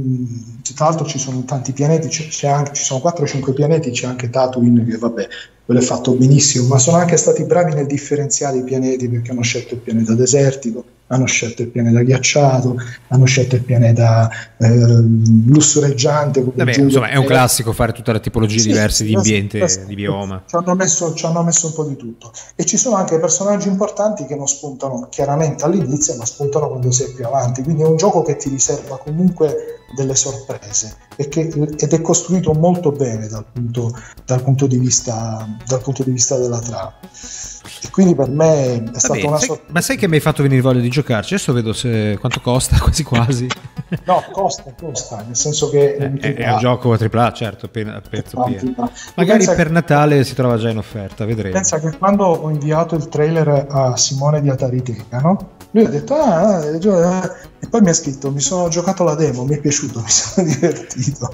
mh, tra l'altro ci sono tanti pianeti, c'è, c'è anche, ci sono quattro o cinque pianeti, c'è anche Tatooine che vabbè, quello è fatto benissimo, ma sono anche stati bravi nel differenziare i pianeti, perché hanno scelto il pianeta desertico, hanno scelto il pianeta ghiacciato, hanno scelto il pianeta eh, lussureggiante. Vabbè, insomma, è un classico fare tutta la tipologia sì, diverse di ambiente, sì, di bioma. Ci hanno, messo, ci hanno messo un po' di tutto, e ci sono anche personaggi importanti che non spuntano chiaramente all'inizio, ma spuntano quando sei più avanti, quindi è un gioco che ti riserva comunque delle sorprese, e che, ed è costruito molto bene dal punto, dal punto di vista dal punto di vista della trama, e quindi per me è stata Vabbè, una sai, sorpresa. ma sai che mi hai fatto venire voglia di giocarci? Adesso vedo se, quanto costa, quasi quasi. No, costa, costa, nel senso che è, è, è un gioco a tripla A, certo, a pezzo pieno. Magari per che, Natale si trova già in offerta, vedremo. Pensa che quando ho inviato il trailer a Simone di Atariteca, no? Lui ha detto ah, e poi mi ha scritto: mi sono giocato la demo, mi è piaciuto, mi sono divertito.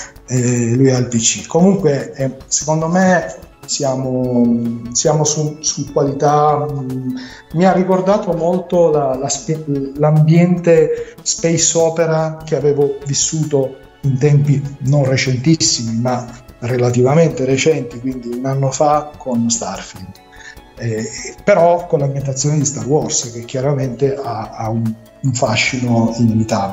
E lui ha il P C. Comunque eh, secondo me siamo, siamo su, su qualità. Mh, mi ha ricordato molto la, la spe, l'ambiente space opera che avevo vissuto in tempi non recentissimi, ma relativamente recenti, quindi un anno fa con Starfield. Eh, però con l'ambientazione di Star Wars, che chiaramente ha, ha un, un fascino inevitabile.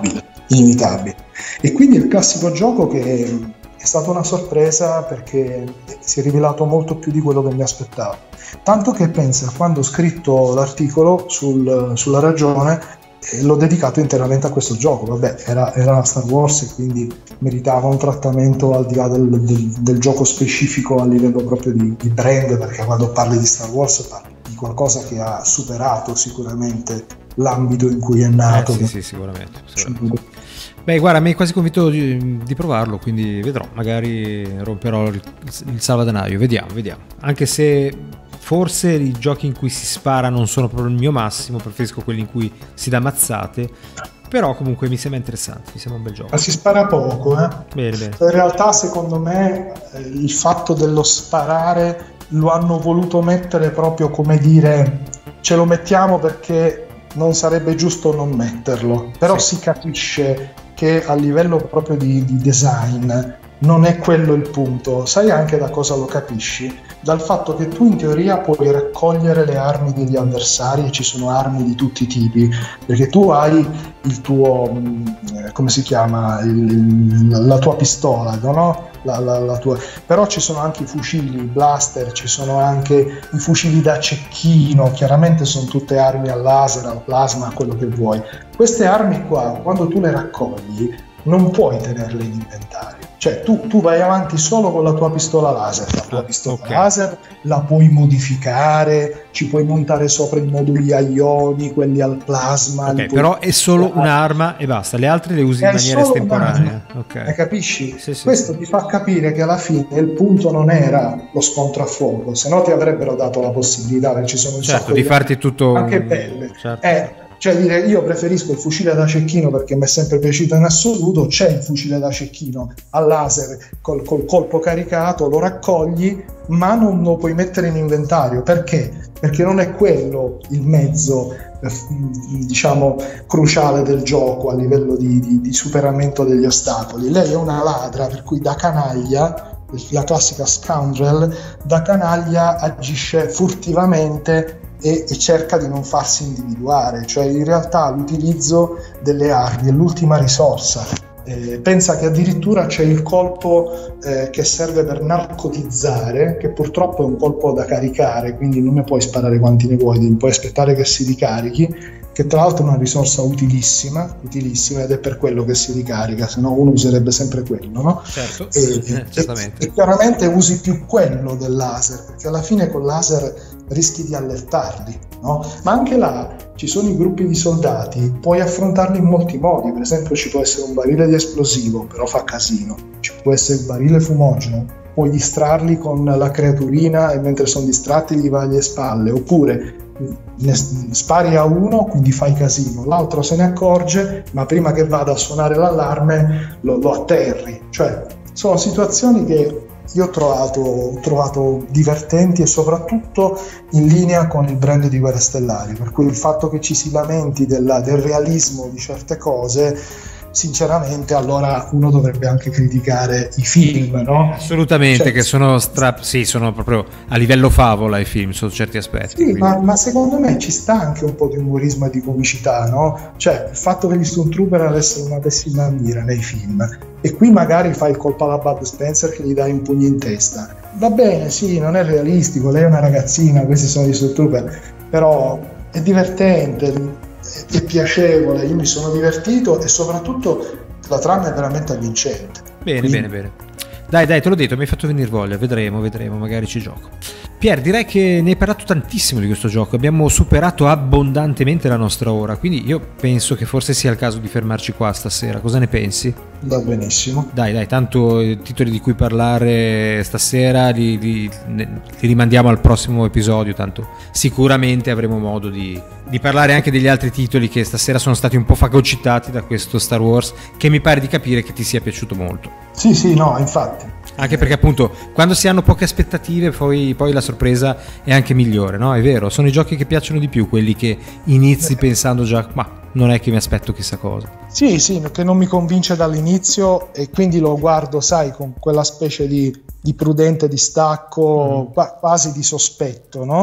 inimitabili. E quindi il classico gioco che è stata una sorpresa perché si è rivelato molto più di quello che mi aspettavo. Tanto che pensa, quando ho scritto l'articolo sul, sulla ragione, eh, l'ho dedicato interamente a questo gioco. Vabbè, era, era Star Wars e quindi meritava un trattamento al di là del, del, del gioco specifico a livello proprio di, di brand, perché quando parli di Star Wars parli di qualcosa che ha superato sicuramente l'ambito in cui è nato. Eh, sì, sì, sicuramente, sicuramente. Beh, guarda, mi hai quasi convinto di, di provarlo, quindi vedrò, magari romperò il, il salvadanaio, vediamo, vediamo. Anche se forse i giochi in cui si spara non sono proprio il mio massimo, preferisco quelli in cui si dà mazzate, però comunque mi sembra interessante, mi sembra un bel gioco. Ma si spara poco, eh? Bene, bene. In realtà, secondo me, il fatto dello sparare lo hanno voluto mettere proprio, come dire, ce lo mettiamo perché non sarebbe giusto non metterlo, però sì, si capisce che a livello proprio di, di design non è quello il punto. Sai anche da cosa lo capisci? Dal fatto che tu in teoria puoi raccogliere le armi degli avversari, e ci sono armi di tutti i tipi, perché tu hai il tuo, come si chiama, il, la tua pistola, no? La, la, la tua... però ci sono anche i fucili, i blaster, ci sono anche i fucili da cecchino, chiaramente sono tutte armi al laser, al plasma, quello che vuoi. Queste armi qua, quando tu le raccogli, non puoi tenerle in inventario, cioè tu, tu vai avanti solo con la tua pistola laser. La tua pistola okay. laser la puoi modificare, ci puoi montare sopra i moduli a ioni, quelli al plasma. Okay, però è solo un'arma e basta, le altre le usi in maniera estemporanea. Okay. Capisci? Sì, sì, Questo sì. ti fa capire che alla fine il punto non era lo scontro a fuoco, se no ti avrebbero dato la possibilità, perché ci sono un certo, sacco di di farti tutto anche belle. Certo. Eh, Cioè dire, io preferisco il fucile da cecchino perché mi è sempre piaciuto in assoluto. C'è il fucile da cecchino al laser col, col colpo caricato, lo raccogli, ma non lo puoi mettere in inventario. Perché? Perché non è quello il mezzo, eh, diciamo, cruciale del gioco a livello di, di, di superamento degli ostacoli. Lei è una ladra, per cui da canaglia, la classica scoundrel, da canaglia agisce furtivamente e, e cerca di non farsi individuare, cioè in realtà l'utilizzo delle armi è l'ultima risorsa. Eh, pensa che addirittura c'è il colpo eh, che serve per narcotizzare, che purtroppo è un colpo da caricare, quindi non ne puoi sparare quanti ne vuoi, devi puoi aspettare che si ricarichi, che tra l'altro è una risorsa utilissima, utilissima ed è per quello che si ricarica, se no uno userebbe sempre quello, no? Certo, e, eh, certamente. E, e chiaramente usi più quello del laser, perché alla fine col laser rischi di allertarli, no? Ma anche là ci sono i gruppi di soldati, puoi affrontarli in molti modi. Per esempio ci può essere un barile di esplosivo, però fa casino, ci può essere il barile fumogeno, puoi distrarli con la creaturina e mentre sono distratti gli vai alle spalle, oppure ne spari a uno, quindi fai casino, l'altro se ne accorge, ma prima che vada a suonare l'allarme lo, lo atterri. Cioè sono situazioni che io ho trovato, ho trovato divertenti e soprattutto in linea con il brand di Guerre Stellari, per cui il fatto che ci si lamenti della, del realismo di certe cose, sinceramente allora uno dovrebbe anche criticare i film, no? Assolutamente, cioè, che sono stra... sì, sono proprio a livello favola i film sotto certi aspetti. Sì, ma, ma secondo me ci sta anche un po' di umorismo e di comicità, no? Cioè il fatto che gli Stormtrooper avessero una pessima mira nei film e qui magari fai il colpo alla Bud Spencer che gli dai un pugno in testa, va bene, sì, non è realistico, lei è una ragazzina, questi sono gli Stormtrooper, però è divertente, è piacevole, io mi sono divertito e soprattutto la trama è veramente avvincente. Bene, Quindi... bene, bene. Dai, dai, te l'ho detto, mi hai fatto venire voglia, vedremo, vedremo, magari ci gioco. Pier, direi che ne hai parlato tantissimo di questo gioco, abbiamo superato abbondantemente la nostra ora, quindi io penso che forse sia il caso di fermarci qua stasera, cosa ne pensi? Va benissimo. Dai, dai, tanto i titoli di cui parlare stasera li, li, li rimandiamo al prossimo episodio, tanto sicuramente avremo modo di, di parlare anche degli altri titoli che stasera sono stati un po' fagocitati da questo Star Wars, che mi pare di capire che ti sia piaciuto molto. Sì, sì, no, infatti. Anche perché appunto quando si hanno poche aspettative poi, poi la sorpresa è anche migliore, no? È vero, sono i giochi che piacciono di più, quelli che inizi pensando già, ma non è che mi aspetto chissà cosa. Sì, sì, che non mi convince dall'inizio e quindi lo guardo, sai, con quella specie di, di prudente distacco, mm. quasi di sospetto, no?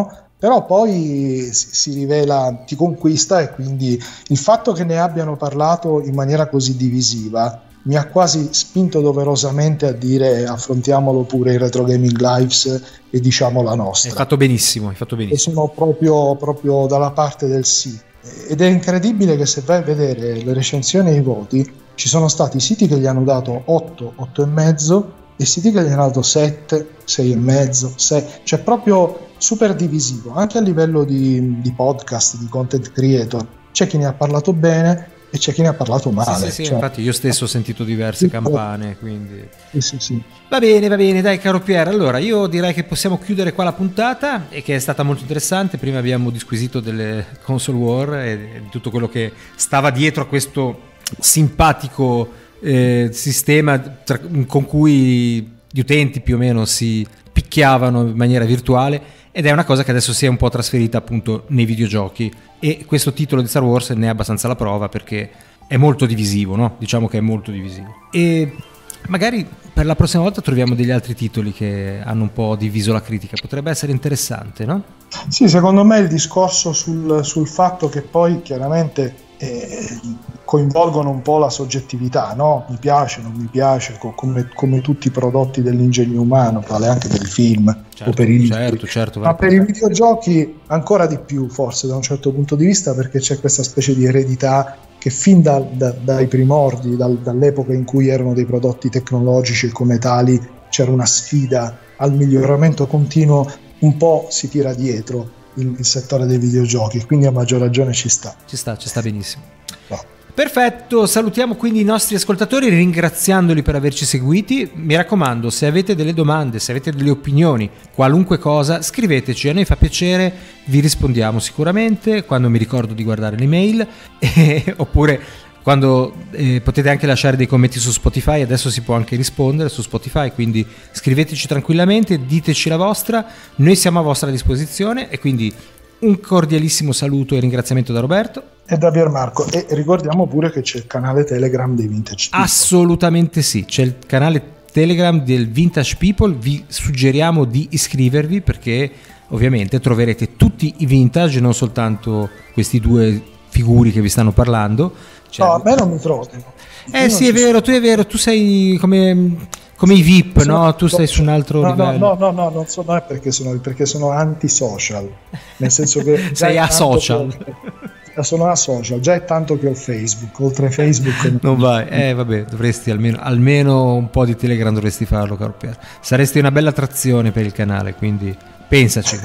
però poi si, si rivela, ti conquista, e quindi il fatto che ne abbiano parlato in maniera così divisiva mi ha quasi spinto doverosamente a dire affrontiamolo pure in Retro Gaming Lives e diciamo la nostra. Hai fatto benissimo, hai fatto benissimo. E sono proprio, proprio dalla parte del sì. Ed è incredibile che se vai a vedere le recensioni e i voti, ci sono stati siti che gli hanno dato otto, otto e mezzo e siti che gli hanno dato sette, sei e mezzo, sei, cioè proprio super divisivo, anche a livello di, di podcast, di content creator. C'è chi ne ha parlato bene e c'è chi ne ha parlato male. Sì, sì, sì, cioè, infatti io stesso ho sentito diverse campane, quindi... Sì, sì, sì. Va bene, va bene, dai caro Pier, allora io direi che possiamo chiudere qua la puntata, e che è stata molto interessante. Prima abbiamo disquisito delle console war e di tutto quello che stava dietro a questo simpatico eh, sistema tra, con cui gli utenti più o meno si picchiavano in maniera virtuale, ed è una cosa che adesso si è un po' trasferita appunto nei videogiochi, e questo titolo di Star Wars ne è abbastanza la prova, perché è molto divisivo, no? Diciamo che è molto divisivo, e magari per la prossima volta troviamo degli altri titoli che hanno un po' diviso la critica, potrebbe essere interessante, no? Sì, secondo me il discorso sul, sul fatto che poi chiaramente eh, coinvolgono un po' la soggettività, no? Mi piace, non mi piace, co- come, come tutti i prodotti dell'ingegno umano, vale anche per i film, certo, o per i libri. certo, certo, ma per i videogiochi ancora di più, forse, da un certo punto di vista, perché c'è questa specie di eredità che fin da, da, dai primordi, dal, dall'epoca in cui erano dei prodotti tecnologici e come tali c'era una sfida al miglioramento continuo, un po' si tira dietro il, il settore dei videogiochi, quindi a maggior ragione ci sta. Ci sta, ci sta benissimo. No. Perfetto, salutiamo quindi i nostri ascoltatori ringraziandoli per averci seguiti. Mi raccomando, se avete delle domande, se avete delle opinioni, qualunque cosa, scriveteci, a noi fa piacere, vi rispondiamo sicuramente quando mi ricordo di guardare l'email, eh, oppure quando eh, potete anche lasciare dei commenti su Spotify. Adesso si può anche rispondere su Spotify, quindi scriveteci tranquillamente, diteci la vostra, noi siamo a vostra disposizione. E quindi un cordialissimo saluto e ringraziamento da Roberto e da Piermarco, e ricordiamo pure che c'è il canale Telegram dei Vintage People. Assolutamente sì, c'è il canale Telegram del Vintage People, vi suggeriamo di iscrivervi, perché ovviamente troverete tutti i vintage, non soltanto questi due figuri che vi stanno parlando. Cioè... no, a me non mi trovano. Eh sì, è vero, tu è vero, tu sei come, come i V I P, sono, no? Tu sei no, su un altro no, livello. No, no, no, non so, no, è perché sono, perché sono anti-social, nel senso che... sei asocial. Che, sono asocial, già è tanto che ho Facebook, oltre Facebook... non vai, eh vabbè, dovresti almeno, almeno un po' di Telegram dovresti farlo, caro Pier. Saresti una bella attrazione per il canale, quindi pensaci.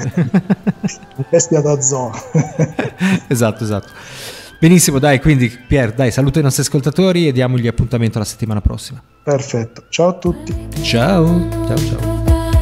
Bestia da zoo. Esatto, esatto. Benissimo, dai, quindi Pier, dai, saluta i nostri ascoltatori e diamogli appuntamento la settimana prossima. Perfetto, ciao a tutti. Ciao, ciao, ciao.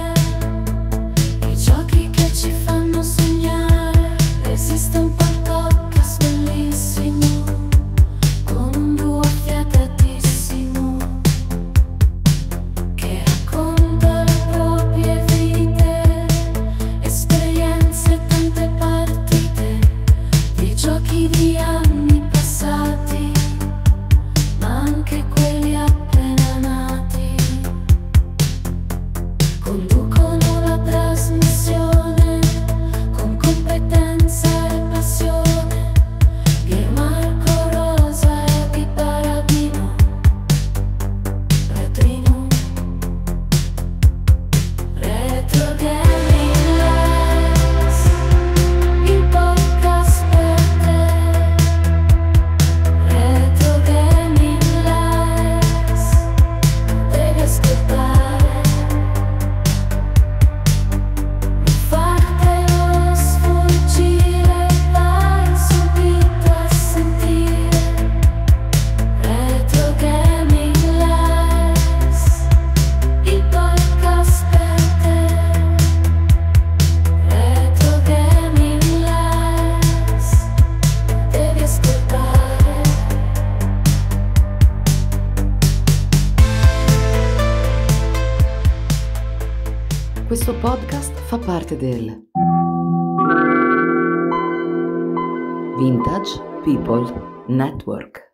Questo podcast fa parte del Vintage People Network.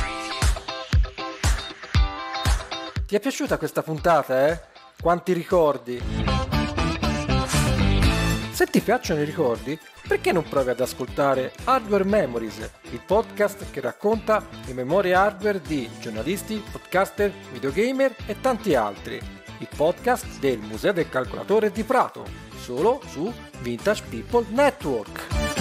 Ti è piaciuta questa puntata, eh? Quanti ricordi? Se ti piacciono i ricordi, perché non provi ad ascoltare Hardware Memories, il podcast che racconta le memorie hardware di giornalisti, podcaster, videogamer e tanti altri. Il podcast del Museo del Calcolatore di Prato, solo su Vintage People Network.